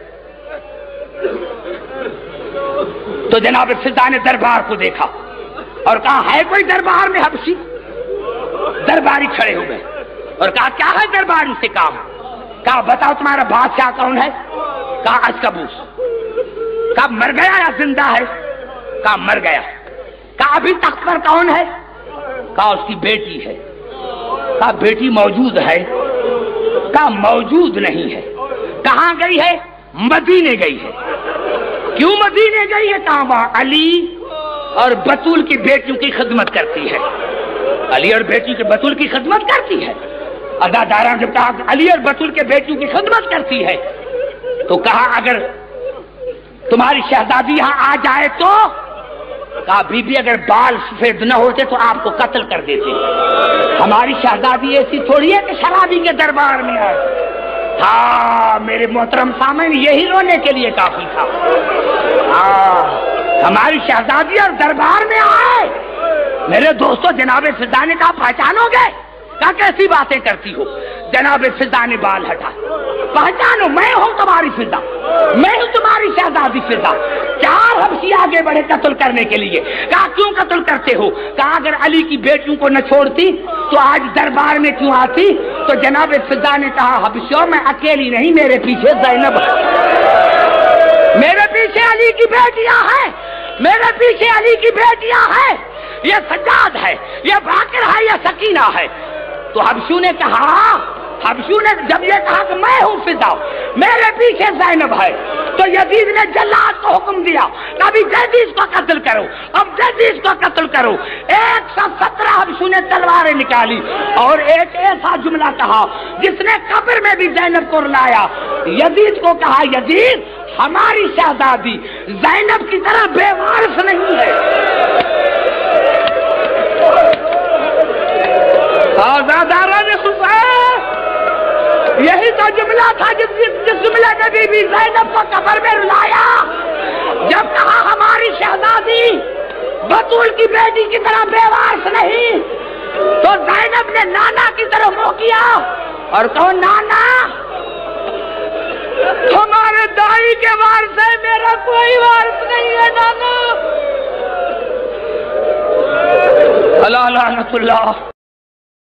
تو جناب فضا نے دربار کو دیکھا اور کہا، ہے کوئی دربار میں حبشی؟ درباری کھڑے ہوئے اور کہا، کیا ہے درباری سے کام؟ کہا، بتاؤ تمہارا بادشاہ کون ہے؟ کہا، اشکبوس۔ کہا، مر گیا یا زندہ ہے؟ کہا، مر گیا۔ کہا، ابھی تخت پر کون ہے؟ کہا، اس کی بیٹی ہے۔ کہا، بیٹی موجود ہے؟ کہا، موجود نہیں ہے۔ کہاں گئی ہے؟ مدینے گئی ہے۔ کیوں مدینے گئی ہے؟ کہا، وہاں علی اور بطول کی بیٹیوں کی خدمت کرتی ہے، علی اور بیٹی کے بطول کی خدمت کرتی ہے۔ اداداران جب کہا کہ علی اور بطول کے بیٹیوں کی خدمت کرتی ہے تو کہا، اگر تمہاری شہزادی یہاں آ جائے تو؟ کہا، بی بی اگر بال سفید نہ ہوتے تو آپ کو قتل کر دیتے، ہماری شہزادی ایسی تھوڑی ہے کہ شرابی کے دربار میں آئے۔ ہاں میرے محترم سامعین، یہی رونے کے لیے کافی تھا۔ ہاں ہماری شہزادی اور دربار میں آئے۔ میرے دوستو، جناب فضا نے کہا، پہچانو گے؟ کیا کیسی باتیں کرتی ہو؟ جناب فضا نے بال ہٹا، پہچانو میں ہوں تمہاری فضا، میں ہوں تمہاری شہزادی فضا۔ چار حبشی آگے بڑھے قتل کرنے کے لیے، کہا کیوں قتل کرتے ہو؟ کہا اگر علی کی بیٹیوں کو نہ چھوڑتی تو آج دربار میں کیوں آتی؟ تو جناب فضا نے کہا حبشیوں میں اکیلی نہیں، میرے پیچھے زینب ہے، میرے پیچھے علی کی بیٹیاں ہیں، میرے پیچھے علی کی بیٹیاں ہیں، یہ سجاد ہے، یہ باقر ہے، یہ سکینہ ہے۔ تو حبشو نے کہا، حبشو نے جب یہ کہا کہ میں ہوں فضا، میرے پیچھے زینب ہے، تو یزید نے جلاد کو حکم دیا ابھی جیدیز کو قتل کرو، اب جیدیز کو قتل کرو۔ ایک سو سترہ حبشو نے تلواریں نکالی اور ایک ایسا جملہ کہا جس نے قبر میں بھی زینب کو رلایا۔ یزید کو کہا یزید ہماری شہزادی زینب کی طرح بے وارث نہیں ہے۔ آزاداران حسین، یہی تو جملہ تھا جس جس جملے نے بی بی زینب کو قبر میں رلایا، جب کہا ہماری شہزادی بطول کی بیٹی کی طرح بے وارث نہیں، تو زینب نے نانا کی طرف منہ کیا اور کہو نانا ہمارے دائی کے وارث ہے، میرا کوئی وارث نہیں ہے نانا۔ اللہ لعنت اللہ۔